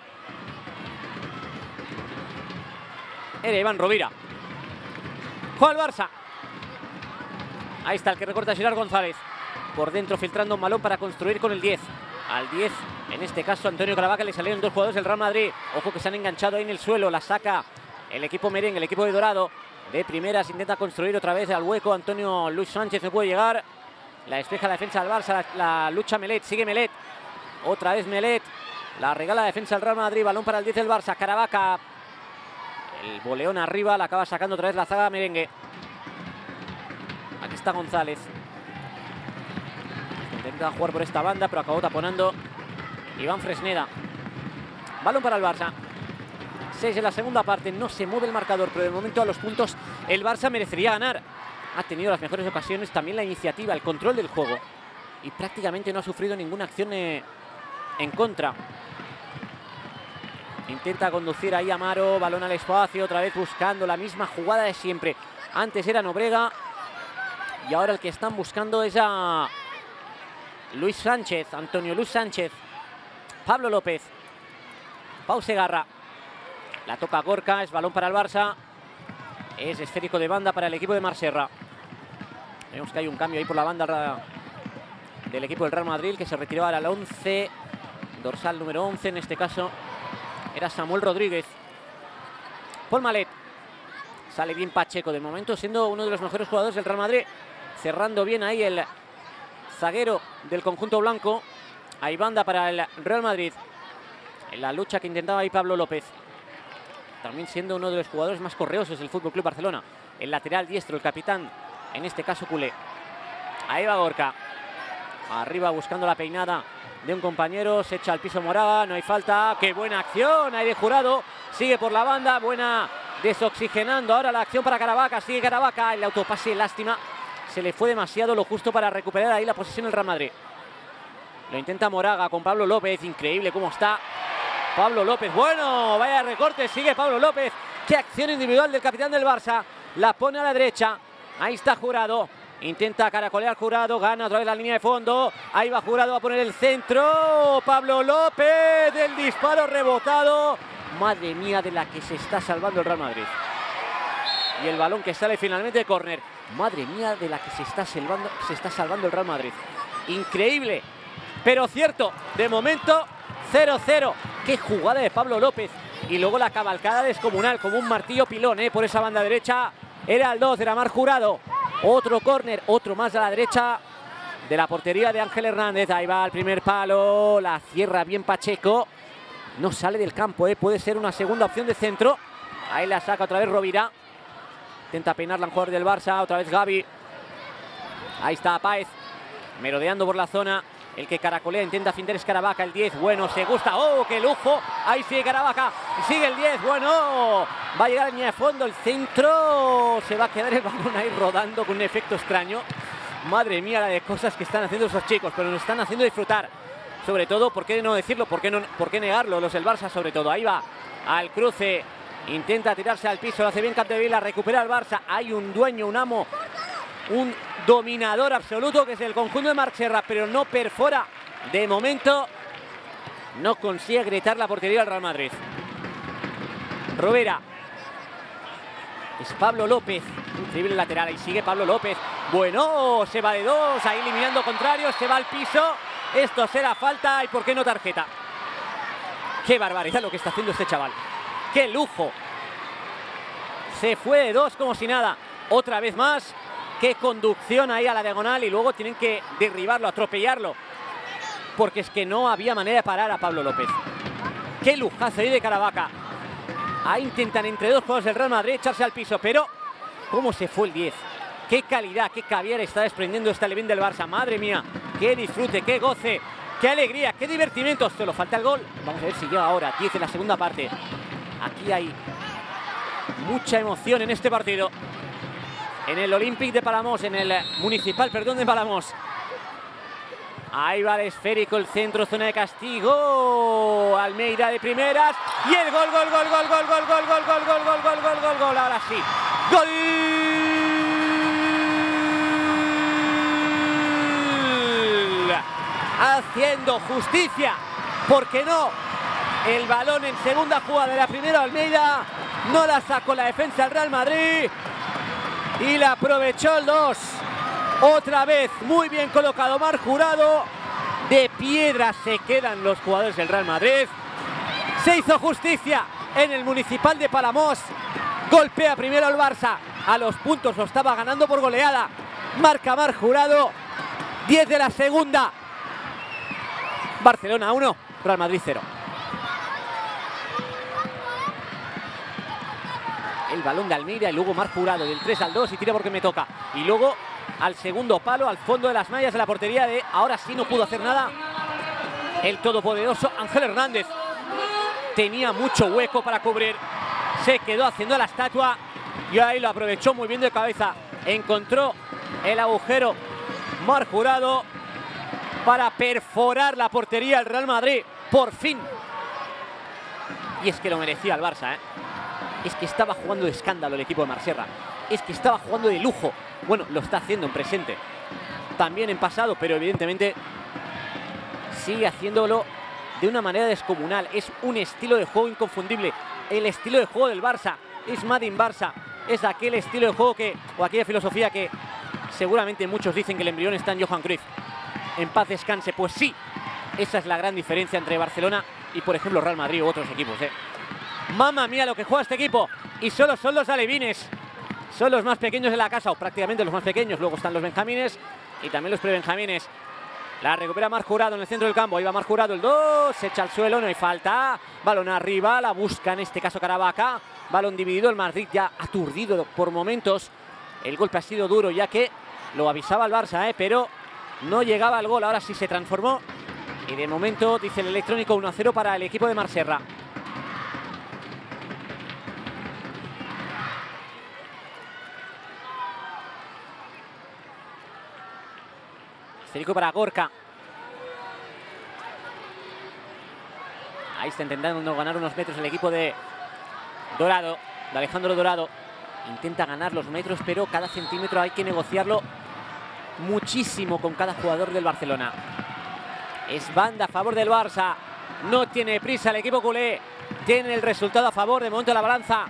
A: era Iván Rovira. Juega el Barça. Ahí está el que recorta Gerard González. Por dentro filtrando un balón para construir con el 10. Al 10, en este caso Antonio Caravaca, le salieron dos jugadores del Real Madrid. Ojo que se han enganchado ahí en el suelo. La saca el equipo merengue, el equipo de Dorado. De primeras intenta construir otra vez al hueco. Antonio Luis Sánchez no puede llegar. La despeja la defensa del Barça. La lucha Melet. Sigue Melet. Otra vez Melet. La regala la defensa del Real Madrid. Balón para el 10 del Barça. Caravaca. El boleón arriba. La acaba sacando otra vez la zaga merengue. Aquí está González. Intenta jugar por esta banda, pero acabó taponando Iván Fresneda. Balón para el Barça. 6 en la segunda parte. No se mueve el marcador, pero de momento a los puntos el Barça merecería ganar. Ha tenido las mejores ocasiones, también la iniciativa, el control del juego. Y prácticamente no ha sufrido ninguna acción en contra. Intenta conducir ahí Amaro. Balón al espacio, otra vez buscando la misma jugada de siempre. Antes era Nobrega. Y ahora el que están buscando es a Luis Sánchez, Antonio Luis Sánchez. Pablo López. Pau Segarra. La toca Gorka, es balón para el Barça. Es esférico de banda para el equipo de Marc Serra. Vemos que hay un cambio ahí por la banda del equipo del Real Madrid, que se retiraba al 11. Dorsal número 11, en este caso era Samuel Rodríguez. Paul Malet. Sale bien Pacheco, de momento siendo uno de los mejores jugadores del Real Madrid. Cerrando bien ahí el zaguero del conjunto blanco. Hay banda para el Real Madrid. En la lucha que intentaba ahí Pablo López. También siendo uno de los jugadores más correosos del FC Barcelona. El lateral diestro, el capitán, en este caso culé. Ahí va Gorka. Arriba buscando la peinada de un compañero. Se echa al piso Moraga, no hay falta. ¡Qué buena acción! Ahí de Jurado. Sigue por la banda, buena desoxigenando. Ahora la acción para Caravaca. Sigue Caravaca. El autopase, lástima. Se le fue demasiado lo justo para recuperar ahí la posesión del Real Madrid. Lo intenta Moraga con Pablo López. Increíble cómo está Pablo López. Bueno, vaya recorte. Sigue Pablo López. Qué acción individual del capitán del Barça. La pone a la derecha. Ahí está Jurado. Intenta caracolear Jurado. Gana otra vez la línea de fondo. Ahí va Jurado a poner el centro. Pablo López. El disparo rebotado. Madre mía de la que se está salvando el Real Madrid. Y el balón que sale finalmente de córner. Madre mía de la que se está salvando el Real Madrid. Increíble, pero cierto. De momento 0-0. Qué jugada de Pablo López. Y luego la cabalcada descomunal, como un martillo pilón, por esa banda derecha. Era el 2, era Marc Jurado. Otro córner, otro más a la derecha de la portería de Ángel Hernández. Ahí va el primer palo. La cierra bien Pacheco. No sale del campo, puede ser una segunda opción de centro. Ahí la saca otra vez Rovira. Intenta peinarla un jugador del Barça. Otra vez Gavi. Ahí está Páez. Merodeando por la zona. El que caracolea, intenta fintar es Caravaca, el 10. Bueno, se gusta. ¡Oh, qué lujo! Ahí sigue Caravaca. Sigue el 10. Bueno, va a llegar a línea de fondo. El centro. Se va a quedar el balón ahí rodando con un efecto extraño. Madre mía, la de cosas que están haciendo esos chicos. Pero nos están haciendo disfrutar. Sobre todo, ¿por qué no decirlo? ¿Por qué negarlo? Los del Barça, sobre todo. Ahí va al cruce. Intenta tirarse al piso, lo hace bien Capdevila, recupera el Barça. Hay un dueño, un amo, un dominador absoluto que es el conjunto de Marc Serra, pero no perfora. De momento no consigue gritar la portería del Real Madrid. Rovira. Es Pablo López. Increíble lateral, ahí sigue Pablo López. Bueno, se va de 2, ahí eliminando contrarios, se va al piso. Esto será falta y ¿por qué no tarjeta? Qué barbaridad lo que está haciendo este chaval. ¡Qué lujo! Se fue de 2 como si nada. Otra vez más. ¡Qué conducción ahí a la diagonal! Y luego tienen que derribarlo, atropellarlo. Porque es que no había manera de parar a Pablo López. ¡Qué lujazo ahí de Caravaca! Ahí intentan entre dos jugadores del Real Madrid echarse al piso. Pero, ¿cómo se fue el 10? ¡Qué calidad, qué caviar está desprendiendo este alevín del Barça! ¡Madre mía! ¡Qué disfrute, qué goce! ¡Qué alegría, qué divertimento! Solo falta el gol. Vamos a ver si llega ahora. 10 en la segunda parte. Aquí hay mucha emoción en este partido. En el Olympique de Palamos, en el Municipal, perdón, de Palamos. Ahí va el esférico, el centro, zona de castigo. Almeida de primeras. Y el gol, gol, gol, gol, gol, gol, gol, gol, gol, gol, gol, gol, gol, gol, gol. Ahora sí. ¡Gol! haciendo justicia. ¿Por qué no? El balón en segunda jugada de la primera Almeida. No la sacó la defensa del Real Madrid. Y la aprovechó el 2. Otra vez muy bien colocado Marc Jurado. De piedra se quedan los jugadores del Real Madrid. Se hizo justicia en el Municipal de Palamós. Golpea primero el Barça. A los puntos lo estaba ganando por goleada. Marca Marc Jurado. 10 de la segunda. Barcelona 1, Real Madrid 0. El balón de Almeida y luego Marc Jurado del 3 al 2 y tira porque me toca. Y luego al segundo palo, al fondo de las mallas de la portería de... Ahora sí no pudo hacer nada el todopoderoso Ángel Hernández. Tenía mucho hueco para cubrir. Se quedó haciendo la estatua y ahí lo aprovechó muy bien de cabeza. Encontró el agujero Marc Jurado para perforar la portería del Real Madrid. Por fin. Y es que lo merecía el Barça, ¿eh? Es que estaba jugando de escándalo el equipo de Marc Serra. Es que estaba jugando de lujo. Bueno, lo está haciendo en presente. También en pasado, pero evidentemente sigue haciéndolo de una manera descomunal. Es un estilo de juego inconfundible. El estilo de juego del Barça es Made in Barça. Es aquel estilo de juego que, o aquella filosofía que seguramente muchos dicen que el embrión está en Johan Cruyff. En paz descanse. Pues sí, esa es la gran diferencia entre Barcelona y, por ejemplo, Real Madrid u otros equipos, ¿eh? Mamma mía lo que juega este equipo. Y solo son los alevines. Son los más pequeños de la casa, o prácticamente los más pequeños. Luego están los benjamines y también los prebenjamines. La recupera Marc Jurado en el centro del campo. Ahí va Marc Jurado, el 2. Se echa al suelo, no hay falta. Balón arriba, la busca en este caso Caravaca. Balón dividido, el Madrid ya aturdido por momentos. El golpe ha sido duro ya que lo avisaba el Barça, pero no llegaba al gol. Ahora sí se transformó. Y de momento dice el electrónico 1-0 para el equipo de Marc Serra. Esférico para Gorka. Ahí está intentando ganar unos metros el equipo de Dorado, de Alejandro Dorado. Intenta ganar los metros, pero cada centímetro hay que negociarlo muchísimo con cada jugador del Barcelona. Es banda a favor del Barça. No tiene prisa el equipo culé. Tiene el resultado a favor. De momento la balanza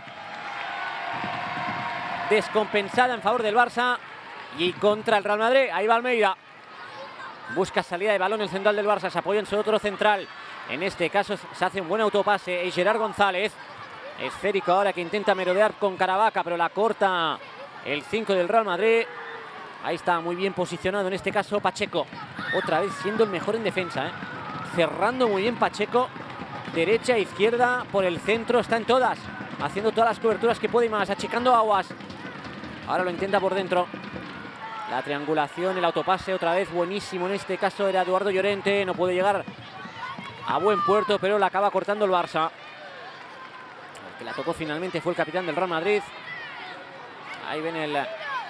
A: descompensada en favor del Barça. Y contra el Real Madrid. Ahí va Almeida. Busca salida de balón el central del Barça. Se apoya en su otro central. En este caso se hace un buen autopase. Y Gerard González. Esférico ahora que intenta merodear con Caravaca, pero la corta el 5 del Real Madrid. Ahí está muy bien posicionado en este caso Pacheco. Otra vez siendo el mejor en defensa, ¿eh? Cerrando muy bien Pacheco. Derecha, izquierda, por el centro. Está en todas. Haciendo todas las coberturas que puede y más. Achicando aguas. Ahora lo intenta por dentro. La triangulación, el autopase otra vez buenísimo. En este caso era Eduardo Llorente. No puede llegar a buen puerto, pero la acaba cortando el Barça. El que la tocó finalmente fue el capitán del Real Madrid. Ahí ven el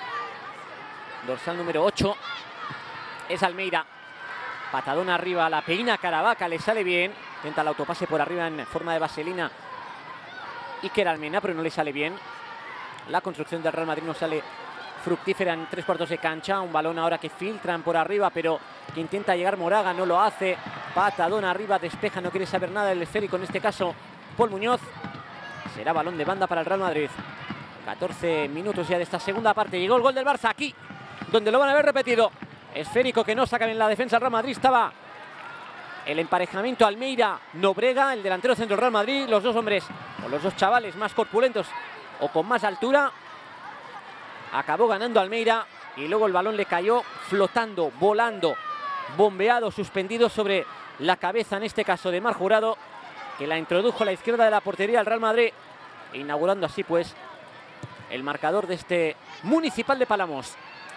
A: dorsal número 8. Es Almeida. Patadón arriba, la peina Caravaca, le sale bien. Intenta el autopase por arriba en forma de vaselina Iker Almena, pero no le sale bien. La construcción del Real Madrid no sale fructífera en 3/4 de cancha. Un balón ahora que filtran por arriba, pero que intenta llegar Moraga, no lo hace. Patadón arriba, despeja, no quiere saber nada del esférico, en este caso Paul Muñoz. Será balón de banda para el Real Madrid. 14 minutos ya de esta segunda parte. Llegó el gol del Barça aquí, donde lo van a ver repetido. Esférico que no saca bien la defensa del Real Madrid. Estaba el emparejamiento Almeida-Nobrega, el delantero centro del Real Madrid. Los dos hombres, o los dos chavales más corpulentos o con más altura. Acabó ganando Almeida y luego el balón le cayó flotando, volando, bombeado, suspendido sobre la cabeza, en este caso de Marc Jurado, que la introdujo a la izquierda de la portería del Real Madrid, inaugurando así pues el marcador de este Municipal de Palamós.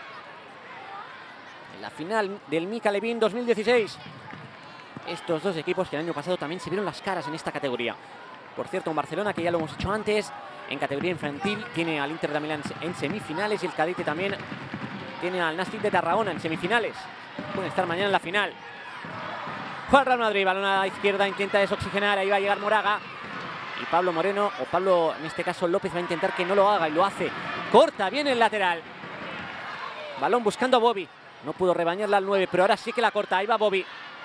A: En la final del Mick Alevín 2016. Estos dos equipos que el año pasado también se vieron las caras en esta categoría. Por cierto, un Barcelona que ya lo hemos hecho antes, en categoría infantil, tiene al Inter de Milán en semifinales y el cadete también tiene al Nàstic de Tarragona en semifinales. Pueden estar mañana en la final. Juega el Real Madrid, balón a la izquierda, intenta desoxigenar, ahí va a llegar Moraga. Y Pablo Moreno, o Pablo, en este caso López, va a intentar que no lo haga y lo hace. Corta bien el lateral. Balón buscando a Bobby. No pudo rebañarla al 9, pero ahora sí que la corta. Ahí va Bobby.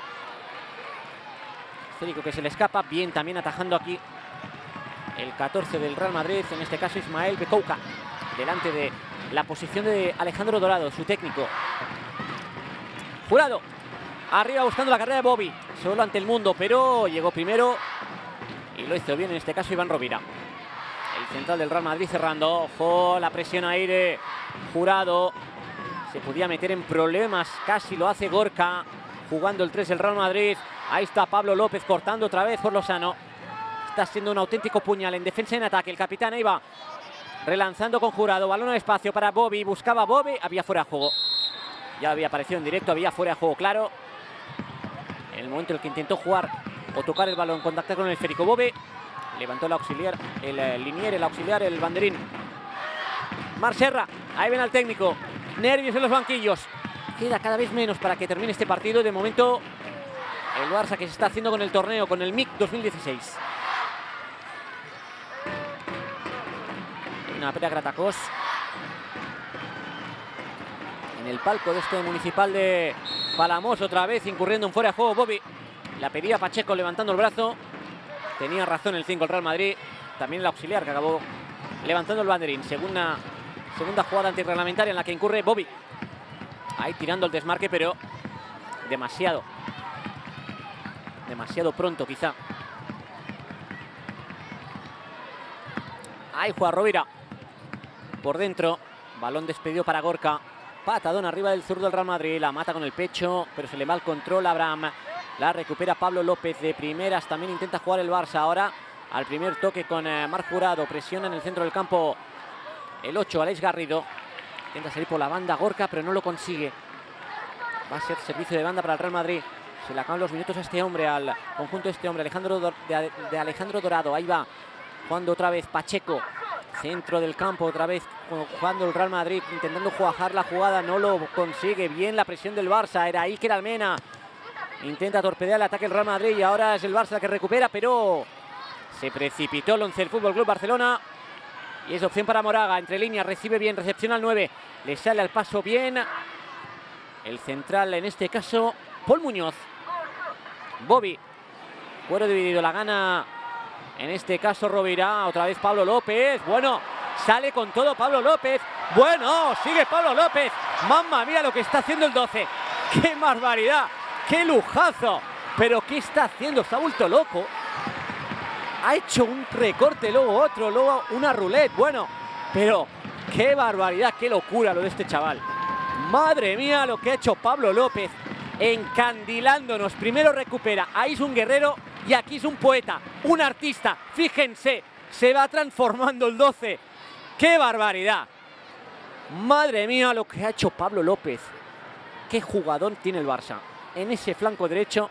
A: Férico que se le escapa, bien también atajando aquí el 14 del Real Madrid, en este caso Ismael Bekouka, delante de la posición de Alejandro Dorado, su técnico. Jurado, arriba buscando la carrera de Bobby, solo ante el mundo, pero llegó primero y lo hizo bien en este caso Iván Rovira. El central del Real Madrid cerrando, ojo, la presión aire, Jurado, se podía meter en problemas, casi lo hace Gorka, jugando el 3 del Real Madrid. Ahí está Pablo López cortando otra vez por Lozano. Está siendo un auténtico puñal en defensa y en ataque. El capitán ahí va relanzando con Jurado. Balón al espacio para Bobby. Buscaba Bobby. Había fuera de juego. Ya había aparecido en directo. Había fuera de juego, claro. En el momento en el que intentó jugar o tocar el balón, contactar con el esférico. Bobby levantó el auxiliar, el linier, el auxiliar, el banderín. Marc Serra. Ahí ven al técnico. Nervios en los banquillos. Queda cada vez menos para que termine este partido. De momento, el Barça que se está haciendo con el torneo, con el MIC 2016. Una pelea Gratacós en el palco de este Municipal de Palamós, otra vez incurriendo en fuera de juego Bobby. La pedía Pacheco levantando el brazo. Tenía razón el 5 el Real Madrid. También el auxiliar que acabó levantando el banderín. Segunda jugada antirreglamentaria en la que incurre Bobby. Ahí tirando el desmarque, pero demasiado pronto quizá. Ahí juega Rovira. Por dentro, balón despedido para Gorka. Patadón arriba del zurdo del Real Madrid. La mata con el pecho, pero se le va el control a Abraham. La recupera Pablo López de primeras. También intenta jugar el Barça ahora. Al primer toque con Marc Jurado. Presiona en el centro del campo el 8, Aleix Garrido. Intenta salir por la banda Gorka, pero no lo consigue. Va a ser servicio de banda para el Real Madrid. Se le acaban los minutos a este hombre, al conjunto de este hombre, de Alejandro Dorado. Ahí va jugando otra vez Pacheco. Centro del campo otra vez jugando el Real Madrid, intentando jugar la jugada, no lo consigue. Bien la presión del Barça, era Iker Almena. Intenta torpedear el ataque del Real Madrid y ahora es el Barça el que recupera, pero se precipitó el 11 del Fútbol Club Barcelona. Y es opción para Moraga, entre líneas, recibe bien, recepciona al 9. Le sale al paso bien el central, en este caso, Paul Muñoz. Bobby, cuero dividido, la gana en este caso Rovira. Otra vez Pablo López. Bueno, sale con todo Pablo López. Bueno, sigue Pablo López. Mamma mía lo que está haciendo el 12. ¡Qué barbaridad! ¡Qué lujazo! Pero ¿qué está haciendo? Se ha vuelto loco. Ha hecho un recorte, luego otro, luego una roulette. Bueno, pero qué barbaridad, qué locura lo de este chaval. Madre mía lo que ha hecho Pablo López. Encandilándonos. Primero recupera. Ahí es un guerrero y aquí es un poeta, un artista. Fíjense, se va transformando el 12. ¡Qué barbaridad! Madre mía lo que ha hecho Pablo López. ¡Qué jugador tiene el Barça! En ese flanco derecho.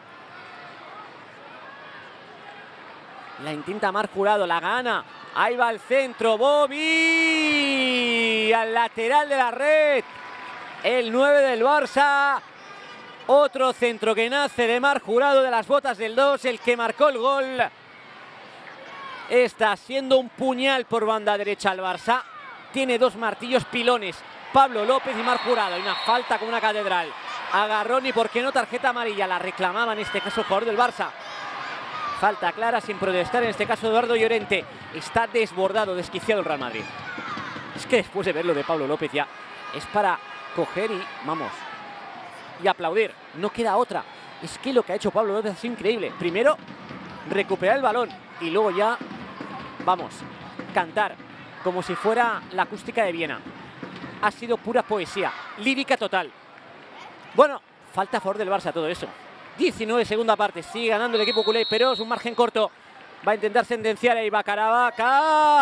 A: La intenta Marc Jurado, la gana. Ahí va el centro, Bobby. Al lateral de la red. El 9 del Barça. Otro centro que nace de Marc Jurado, de las botas del 2, el que marcó el gol. Está siendo un puñal por banda derecha al Barça. Tiene dos martillos pilones, Pablo López y Marc Jurado. Hay una falta con una catedral. Agarrón y por qué no tarjeta amarilla. La reclamaba en este caso el jugador del Barça. Falta clara sin protestar, en este caso Eduardo Llorente. Está desbordado, desquiciado el Real Madrid. Es que después de ver lo de Pablo López ya es para coger y vamos, y aplaudir, no queda otra. Es que lo que ha hecho Pablo López es increíble. Primero, recuperar el balón y luego ya, vamos, cantar como si fuera la acústica de Viena. Ha sido pura poesía, lírica total. Bueno, falta a favor del Barça todo eso. 19 segunda parte, sigue ganando el equipo culé, pero es un margen corto. Va a intentar sentenciar, ahí va Caravaca.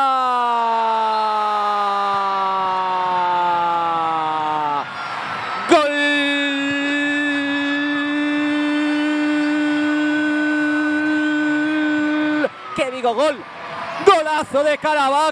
A: ¿Qué digo? Gol. Golazo de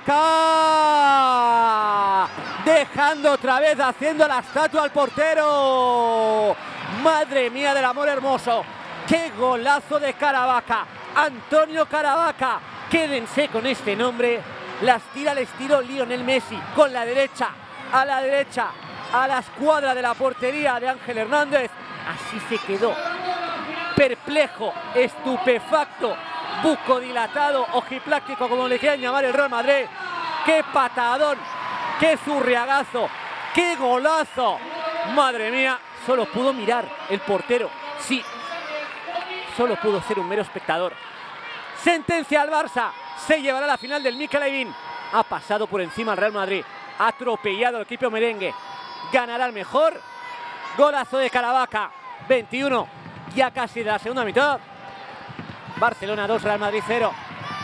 A: Caravaca. Dejando otra vez, haciendo la estatua al portero. Madre mía del amor hermoso. ¡Qué golazo de Caravaca! Antonio Caravaca. Quédense con este nombre. Las tira al estilo Lionel Messi. Con la derecha, a la derecha, a la escuadra de la portería de Ángel Hernández. Así se quedó perplejo, estupefacto, bucodilatado, ojipláctico, como le quieran llamar el Real Madrid. ¡Qué patadón! ¡Qué zurriagazo! ¡Qué golazo! ¡Madre mía! Solo pudo mirar el portero. Sí, solo pudo ser un mero espectador. Sentencia al Barça. Se llevará la final del Mikel Lavín. Ha pasado por encima al Real Madrid. Ha atropellado al equipo merengue. Ganará el mejor. Golazo de Caravaca. 21. Ya casi de la segunda mitad. Barcelona 2, Real Madrid 0.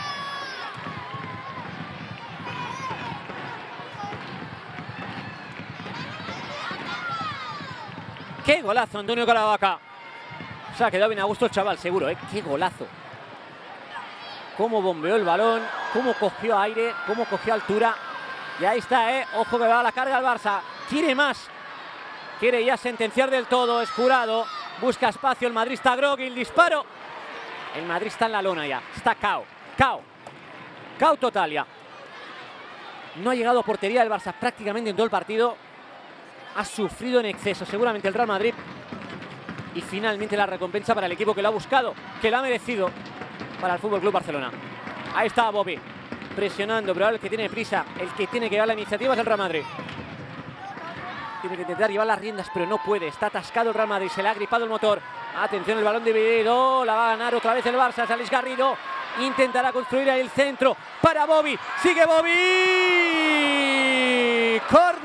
A: ¡Qué golazo, Antonio Caravaca! Se ha quedado bien a gusto el chaval, seguro, ¿eh? ¡Qué golazo! Cómo bombeó el balón, cómo cogió aire, cómo cogió altura. Y ahí está, ¿eh? Ojo que va a la carga el Barça. Quiere más. Quiere ya sentenciar del todo. Es Jurado. Busca espacio. El Madrid está groggy. El disparo. El Madrid está en la lona ya. Está cao. Cao. Cao total ya. No ha llegado a portería el Barça prácticamente en todo el partido. Ha sufrido en exceso seguramente el Real Madrid. Y finalmente la recompensa para el equipo que lo ha buscado, que lo ha merecido, para el FC Barcelona. Ahí está Bobby, presionando, pero ahora el que tiene prisa, el que tiene que llevar la iniciativa es el Real Madrid. Tiene que intentar llevar las riendas, pero no puede. Está atascado el Real Madrid, se le ha gripado el motor. Atención, el balón dividido, la va a ganar otra vez el Barça. Es Alex Garrido, intentará construir ahí el centro para Bobby. Sigue Bobby.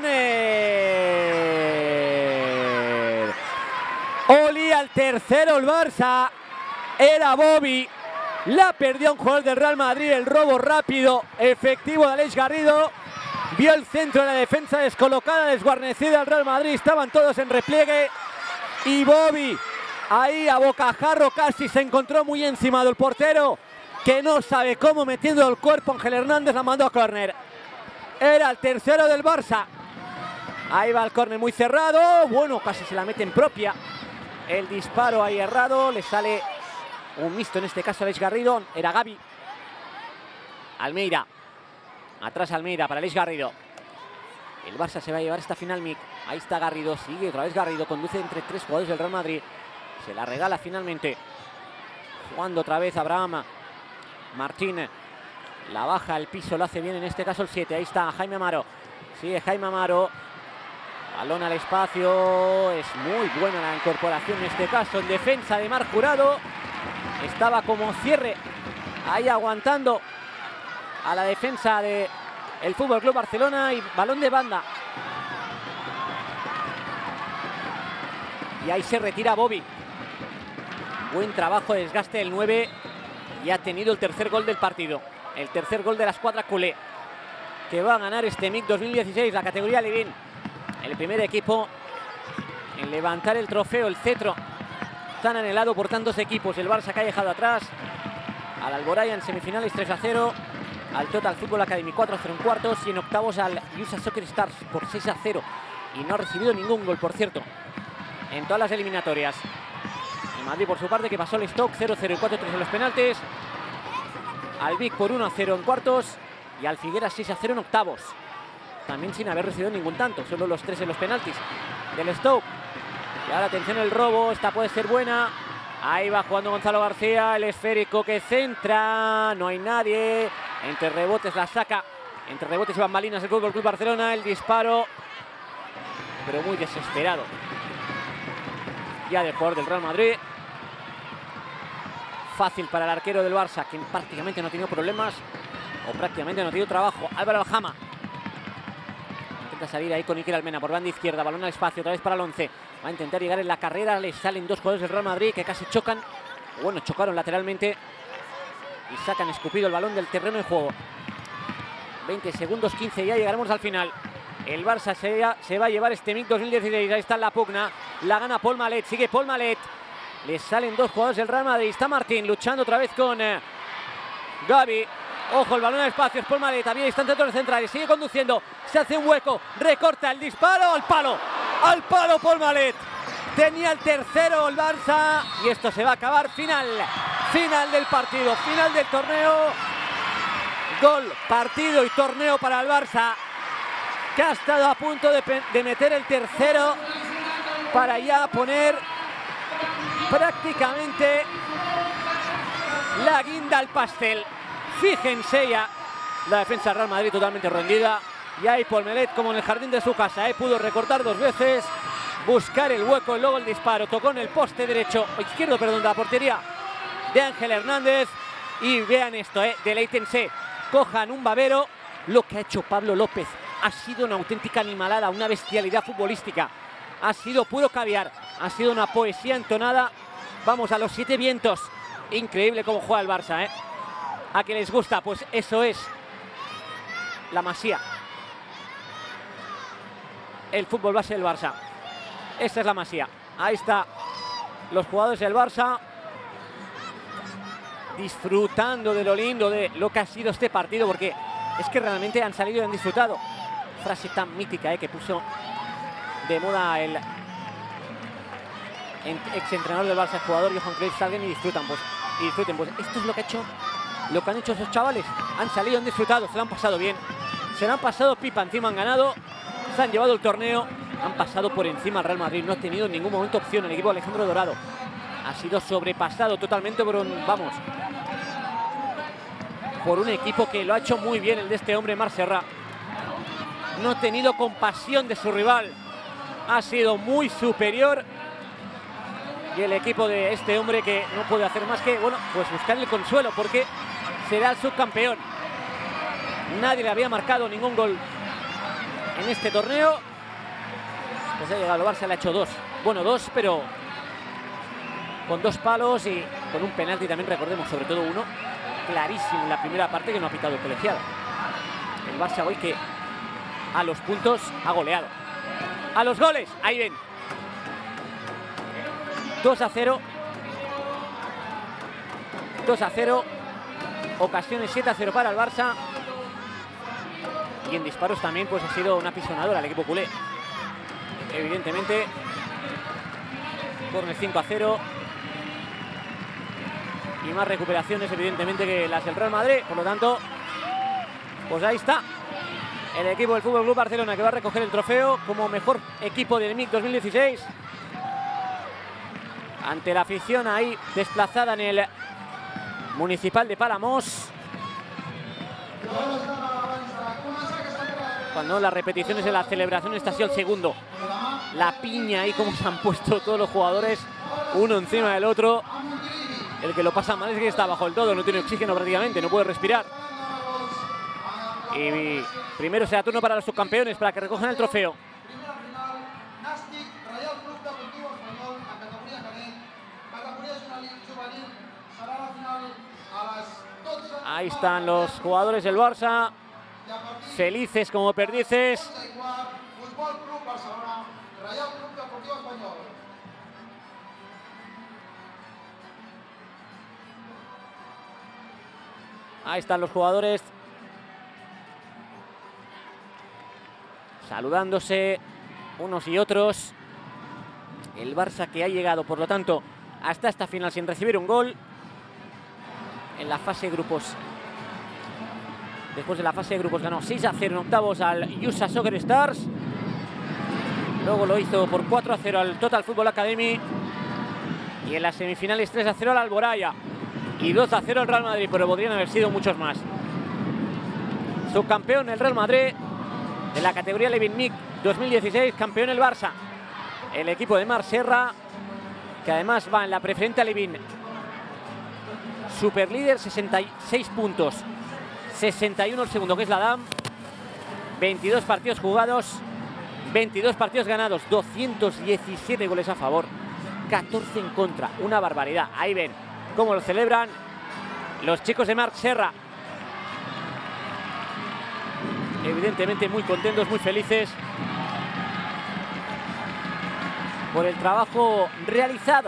A: Córner. Olía al tercero el Barça. Era Bobby. La perdió un jugador del Real Madrid. El robo rápido, efectivo de Alex Garrido. Vio el centro de la defensa descolocada, desguarnecida al Real Madrid. Estaban todos en repliegue. Y Bobby, ahí a bocajarro casi, se encontró muy encima del portero, que no sabe cómo, metiendo el cuerpo. Ángel Hernández la mandó a córner. Era el tercero del Barça. Ahí va el córner muy cerrado. Bueno, casi se la mete en propia. El disparo ahí errado. Le sale un mixto, en este caso Alex Garrido. Era Gavi. Almeida. Atrás Almeida para Alex Garrido. El Barça se va a llevar esta final, Mick. Ahí está Garrido. Sigue otra vez Garrido. Conduce entre tres jugadores del Real Madrid. Se la regala finalmente. Jugando otra vez Abraham. Martín. La baja al piso. Lo hace bien en este caso el 7. Ahí está Jaime Amaro. Sigue Jaime Amaro. Balón al espacio. Es muy buena la incorporación en este caso. En defensa de Marc Jurado. Estaba como cierre. Ahí aguantando a la defensa del FC Barcelona. Y balón de banda. Y ahí se retira Bobby. Buen trabajo de desgaste del 9. Y ha tenido el tercer gol del partido. El tercer gol de la escuadra culé, que va a ganar este MIC 2016, la categoría Lavín. El primer equipo en levantar el trofeo, el cetro tan anhelado por tantos equipos. El Barça que ha dejado atrás al Alboraya en semifinales 3-0. Al Total Football Academy 4-0 en cuartos. Y en octavos al USA Soccer Stars por 6-0. Y no ha recibido ningún gol, por cierto, en todas las eliminatorias. El Madrid, por su parte, que pasó al Stoke 0-0 y 4-3 en los penaltis. Al Vic por 1-0 en cuartos. Y al Figueras 6-0 en octavos. También sin haber recibido ningún tanto. Solo los 3 en los penaltis del Stoke. Y ahora atención el robo. Esta puede ser buena. Ahí va jugando Gonzalo García. El esférico que centra. No hay nadie. Entre rebotes la saca. Entre rebotes y bambalinas el FC Barcelona. El disparo, pero muy desesperado ya del jugador del Real Madrid. Fácil para el arquero del Barça, que prácticamente no ha tenido problemas, o prácticamente no ha tenido trabajo. Álvaro Aljama intenta salir ahí con Iker Almena por banda izquierda. Balón al espacio, otra vez para el 11. Va a intentar llegar en la carrera. Le salen dos jugadores del Real Madrid que casi chocan. Bueno, chocaron lateralmente y sacan escupido el balón del terreno de juego. 20 segundos, 15, ya llegaremos al final. El Barça se va a llevar este MIC 2016. Ahí está la pugna. La gana Paul Malet. Sigue Paul Malet. Le salen dos jugadores del Real Madrid. Está Martín luchando otra vez con Gavi. Ojo, el balón al espacio. Es Paul Malet. Había distancia entre los centrales. Sigue conduciendo. Se hace un hueco. Recorta el disparo. Al palo. Al palo Paul Malet. Tenía el tercero el Barça. Y esto se va a acabar. Final. Final del partido. Final del torneo. Gol, partido y torneo para el Barça, que ha estado a punto de meter el tercero para ya poner prácticamente la guinda al pastel. Fíjense ya la defensa del Real Madrid totalmente rendida. Y ahí Paul Melet, como en el jardín de su casa, pudo recortar 2 veces, buscar el hueco y luego el disparo. Tocó en el poste izquierdo, perdón, de la portería de Ángel Hernández. Y vean esto, deleítense, cojan un babero. Lo que ha hecho Pablo López ha sido una auténtica animalada, una bestialidad futbolística. Ha sido puro caviar, ha sido una poesía entonada. Vamos, a los 7 vientos. Increíble cómo juega el Barça, ¿A que les gusta? Pues eso es la Masía. El fútbol base del Barça. Esta es la Masía. Ahí está los jugadores del Barça disfrutando de lo lindo de lo que ha sido este partido, porque es que realmente han salido y han disfrutado. Frase tan mítica que puso de moda el exentrenador del Barça, el jugador Johan Cruyff. Salgan y disfruten. Pues esto es lo que han hecho esos chavales. Han salido, han disfrutado, se lo han pasado bien. Se lo han pasado pipa, encima han ganado. Se han llevado el torneo. Han pasado por encima al Real Madrid. No ha tenido en ningún momento opción el equipo de Alejandro Dorado. Ha sido sobrepasado totalmente por un equipo que lo ha hecho muy bien, el de este hombre, Marc Serra. No ha tenido compasión de su rival. Ha sido muy superior. Y el equipo de este hombre, que no puede hacer más que, bueno, pues buscar el consuelo, porque será el subcampeón. Nadie le había marcado ningún gol en este torneo. Pues ha llegado el Barça, le ha hecho 2. Bueno, 2, pero con 2 palos y con un penalti también, recordemos, sobre todo uno clarísimo en la primera parte, que no ha pitado el colegiado. El Barça hoy, que a los puntos ha goleado. A los goles, ahí ven. 2-0. 2-0. Ocasiones 7-0 para el Barça. Y en disparos también pues ha sido una pisonadora el equipo culé. Evidentemente. Córner 5-0. Y más recuperaciones evidentemente que las del Real Madrid. Por lo tanto, pues ahí está el equipo del Fútbol Club Barcelona, que va a recoger el trofeo como mejor equipo del MIC 2016. Ante la afición ahí desplazada en el Municipal de Palamós. Cuando las repeticiones de la celebración, este ha sido el segundo. La piña ahí, como se han puesto todos los jugadores, uno encima del otro. El que lo pasa mal es que está bajo el todo, no tiene oxígeno prácticamente, no puede respirar. Y primero será turno para los subcampeones, para que recojan el trofeo. Ahí están los jugadores del Barça, felices como perdices. Ahí están los jugadores saludándose unos y otros. El Barça, que ha llegado, por lo tanto, hasta esta final sin recibir un gol. En la fase de grupos, después de la fase de grupos, ganó 6-0 en octavos al USA Soccer Stars. Luego lo hizo por 4-0 al Total Football Academy. Y en las semifinales 3-0 al Alboraya. Y 2-0 al Real Madrid, pero podrían haber sido muchos más. Subcampeón el Real Madrid de la categoría Levin MIC 2016. Campeón el Barça. El equipo de Marc Serra, que además va en la preferente a Levin. Superlíder, 66 puntos. 61 el segundo, que es la DAM. 22 partidos jugados. 22 partidos ganados. 217 goles a favor. 14 en contra. Una barbaridad. Ahí ven cómo lo celebran los chicos de Marc Serra. Evidentemente muy contentos, muy felices por el trabajo realizado.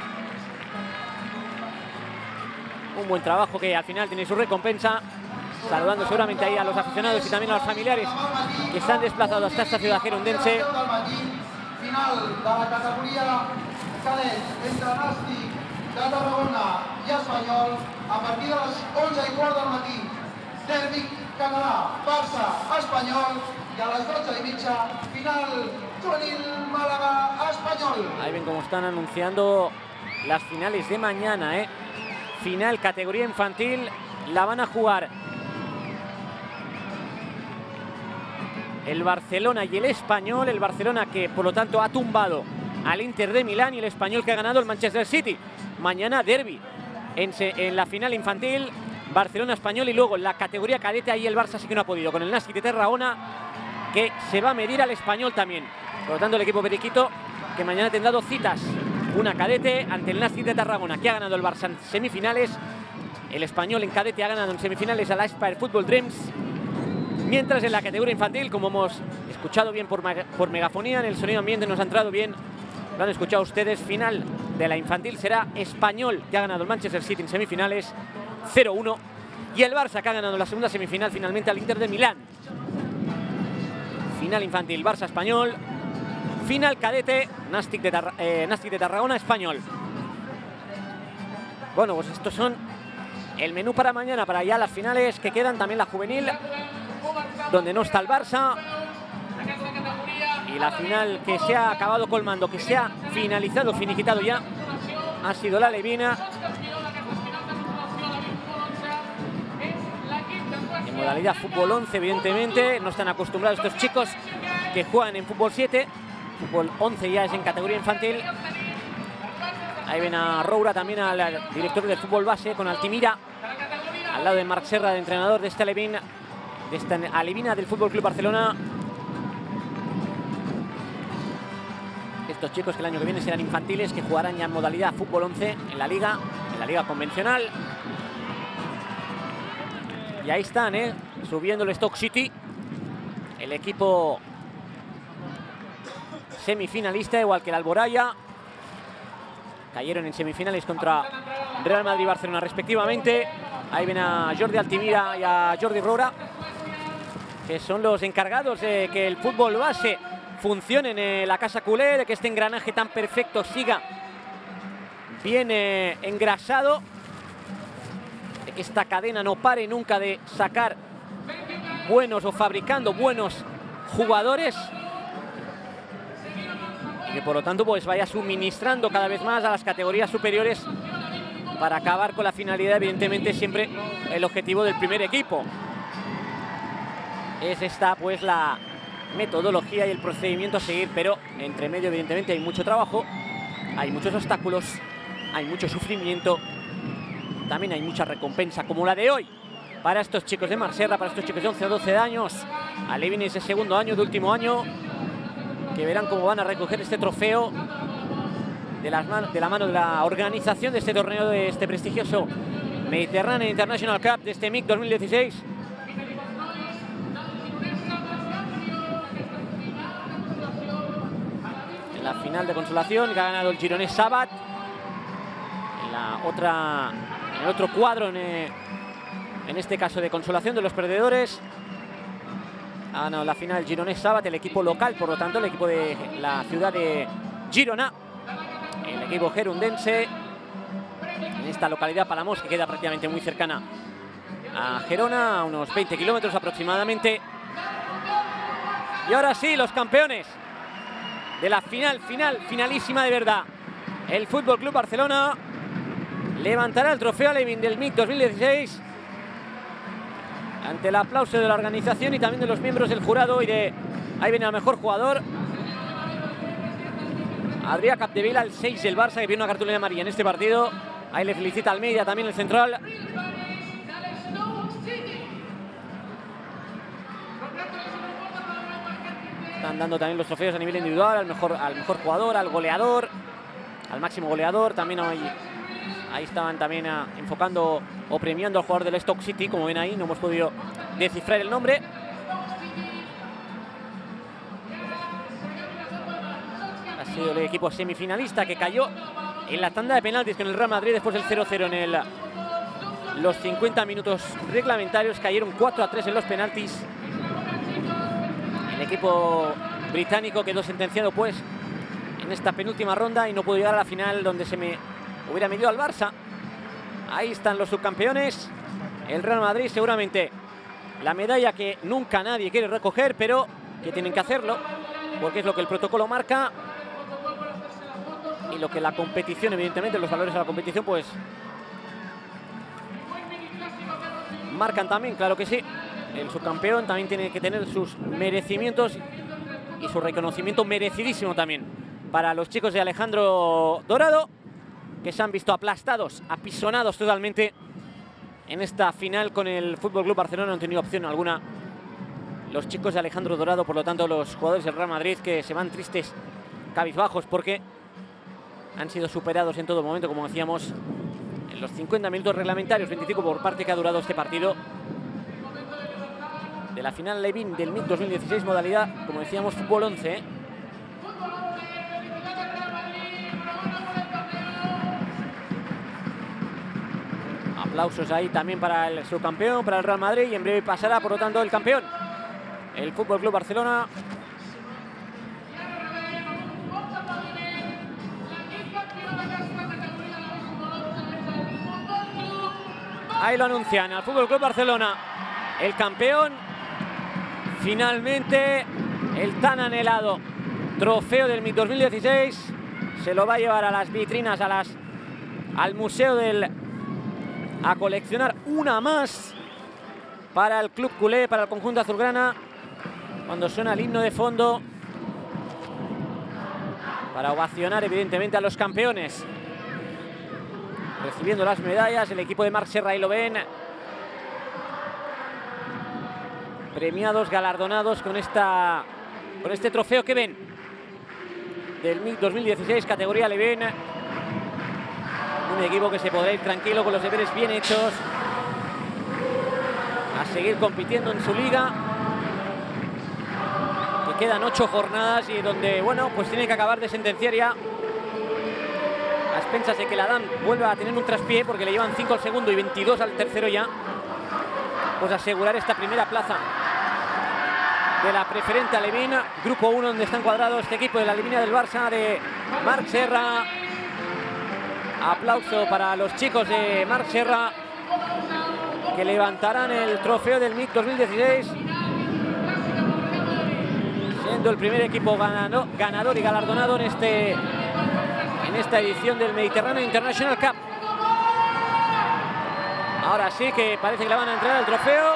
A: Un buen trabajo que al final tiene su recompensa. Saludando seguramente ahí a los aficionados y también a los familiares que se han desplazado hasta esta ciudad gerundense.
G: Final de la categoría cadets entre Nàstic de Tarragona i Espanyol a partir de les 11:15 del matí. Derbi català, Barça, Espanyol, y a las 12:30 final juvenil Málaga, Espanyol.
A: Ahí ven cómo están anunciando las finales de mañana, ¿eh? Final categoría infantil, la van a jugar el Barcelona y el Español. El Barcelona que por lo tanto ha tumbado al Inter de Milán y el Español que ha ganado el Manchester City. Mañana derbi en la final infantil, Barcelona-Español, y luego en la categoría cadete ahí el Barça sí que no ha podido, con el Nàstic de Tarragona, que se va a medir al Español también. Por lo tanto, el equipo periquito que mañana tendrá 2 citas, una cadete ante el Nàstic de Tarragona, que ha ganado el Barça en semifinales. El Español en cadete ha ganado en semifinales al Aspire Football Dreams. Mientras en la categoría infantil, como hemos escuchado bien por megafonía, en el sonido ambiente nos ha entrado bien, lo han escuchado ustedes, final de la infantil será Español, que ha ganado el Manchester City en semifinales 0-1, y el Barça, que ha ganado la segunda semifinal finalmente al Inter de Milán. Final infantil Barça-Español, final cadete Nàstic de Tarragona, Español. Bueno, pues estos son el menú para mañana, para ya las finales que quedan, también la juvenil, donde no está el Barça, y la final que se ha acabado colmando, que se ha finalizado, finiquitado ya, ha sido la Levina, en modalidad fútbol 11. Evidentemente no están acostumbrados estos chicos que juegan en fútbol 7, fútbol 11 ya es en categoría infantil. Ahí ven a Roura, también al director del fútbol base, con Altimira al lado de Marc Serra, de entrenador de esta Alevina, del Fútbol Club Barcelona. Estos chicos que el año que viene serán infantiles, que jugarán ya en modalidad fútbol 11 en la liga convencional. Y ahí están, subiendo el Stoke City, el equipo semifinalista, igual que el Alboraya. Cayeron en semifinales contra Real Madrid y Barcelona respectivamente. Ahí ven a Jordi Altimira y a Jordi Roura, que son los encargados de que el fútbol base funcione en la casa culé, de que este engranaje tan perfecto siga bien engrasado, de que esta cadena no pare nunca de sacar buenos o fabricando buenos jugadores, y que por lo tanto pues vaya suministrando cada vez más a las categorías superiores para acabar con la finalidad, evidentemente siempre el objetivo del primer equipo. Es esta pues la metodología y el procedimiento a seguir, pero entre medio evidentemente hay mucho trabajo, hay muchos obstáculos, hay mucho sufrimiento, también hay mucha recompensa, como la de hoy para estos chicos de Marc Serra, para estos chicos de 11 o 12 años, alevines de segundo año, de último año, que verán cómo van a recoger este trofeo de la mano de la organización de este torneo, de este prestigioso Mediterranean International Cup, de este MIC 2016. En la final de consolación, que ha ganado el Gironès Sabat. En el otro cuadro, en este caso de consolación de los perdedores, ha ganado la final el Gironès Sabat, el equipo local, por lo tanto el equipo de la ciudad de Girona, el equipo gerundense, en esta localidad Palamós, que queda prácticamente muy cercana a Gerona, a unos 20 kilómetros aproximadamente. Y ahora sí, los campeones de la finalísima de verdad. El Fútbol Club Barcelona levantará el trofeo Alevin del MIC 2016 ante el aplauso de la organización y también de los miembros del jurado y de... Ahí viene el mejor jugador, Adrià Capdevila, el 6 del Barça, que viene una cartulina amarilla en este partido. Ahí le felicita a Almeida, también el central. Están dando también los trofeos a nivel individual al mejor jugador, al goleador, al máximo goleador. También ahí estaban también enfocando o premiando al jugador del Stoke City, como ven ahí, no hemos podido descifrar el nombre. Ha sido el equipo semifinalista que cayó en la tanda de penaltis con el Real Madrid después del 0-0 en los 50 minutos reglamentarios. Cayeron 4-3 en los penaltis. El equipo británico quedó sentenciado pues en esta penúltima ronda y no pudo llegar a la final, donde se hubiera medido al Barça. Ahí están los subcampeones. El Real Madrid, seguramente la medalla que nunca nadie quiere recoger, pero que tienen que hacerlo porque es lo que el protocolo marca. y lo que la competición, evidentemente, los valores de la competición, pues marcan también, claro que sí. El subcampeón también tiene que tener sus merecimientos y su reconocimiento merecidísimo también para los chicos de Alejandro Dorado, que se han visto aplastados, apisonados totalmente en esta final con el Fútbol Club Barcelona. No han tenido opción alguna los chicos de Alejandro Dorado, por lo tanto los jugadores del Real Madrid, que se van tristes, cabizbajos, porque han sido superados en todo momento, como decíamos, en los 50 minutos reglamentarios, 25 por parte que ha durado este partido de la final Levin del MIC 2016, modalidad, como decíamos, fútbol 11. Aplausos ahí también para el subcampeón, para el Real Madrid, y en breve pasará, por lo tanto, el campeón, el Fútbol Club Barcelona. Ahí lo anuncian, al Fútbol Club Barcelona, el campeón. Finalmente, el tan anhelado trofeo del MIC 2016 se lo va a llevar a las vitrinas, al museo a coleccionar una más para el club culé, para el conjunto azulgrana, cuando suena el himno de fondo, para ovacionar evidentemente a los campeones, recibiendo las medallas. El equipo de Marc Serra, ahí lo ven, premiados, galardonados con este trofeo que ven del MIC 2016, categoría Levin. Un equipo que se podrá ir tranquilo, con los deberes bien hechos, a seguir compitiendo en su liga, que quedan 8 jornadas y donde, bueno, pues tiene que acabar de sentenciar ya, a expensas de que la Dan vuelva a tener un traspié, porque le llevan 5 al segundo y 22 al tercero ya, pues asegurar esta primera plaza de la preferente a Levin, grupo 1, donde está encuadrado este equipo de la Levina del Barça de Marc Serra. Aplauso para los chicos de Marc Serra, que levantarán el trofeo del MIC 2016, siendo el primer equipo ganador y galardonado en esta edición del Mediterráneo International Cup. Ahora sí que parece que le van a entregar el trofeo,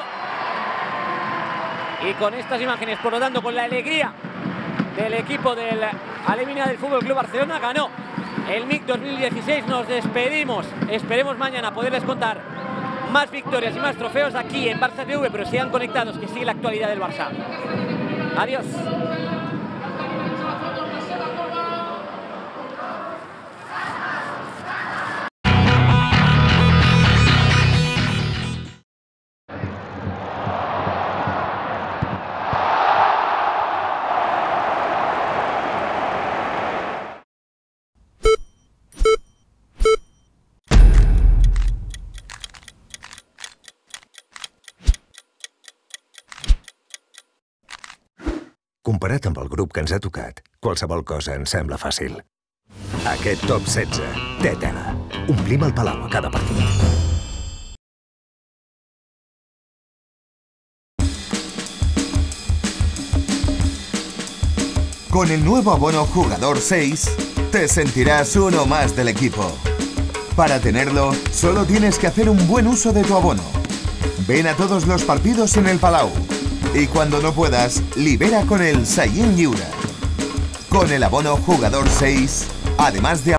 A: y con estas imágenes, por lo tanto, con la alegría del equipo del Alevina del Fútbol Club Barcelona, ganó el MIC 2016. Nos despedimos, esperemos mañana poderles contar más victorias y más trofeos aquí en Barça TV, pero sigan conectados, que sigue la actualidad del Barça. Adiós.
C: Comparat amb el grup que ens ha tocat, qualsevol cosa ens sembla fàcil. Aquest top 16 té tela. Omplim el Palau a cada partit. Con el nuevo abono Jugador 6, te sentirás uno más del equipo. Para tenerlo, solo tienes que hacer un buen uso de tu abono. Ven a todos los partidos en el Palau. Y cuando no puedas, libera con el Seient Lliure. Con el abono Jugador 6, además de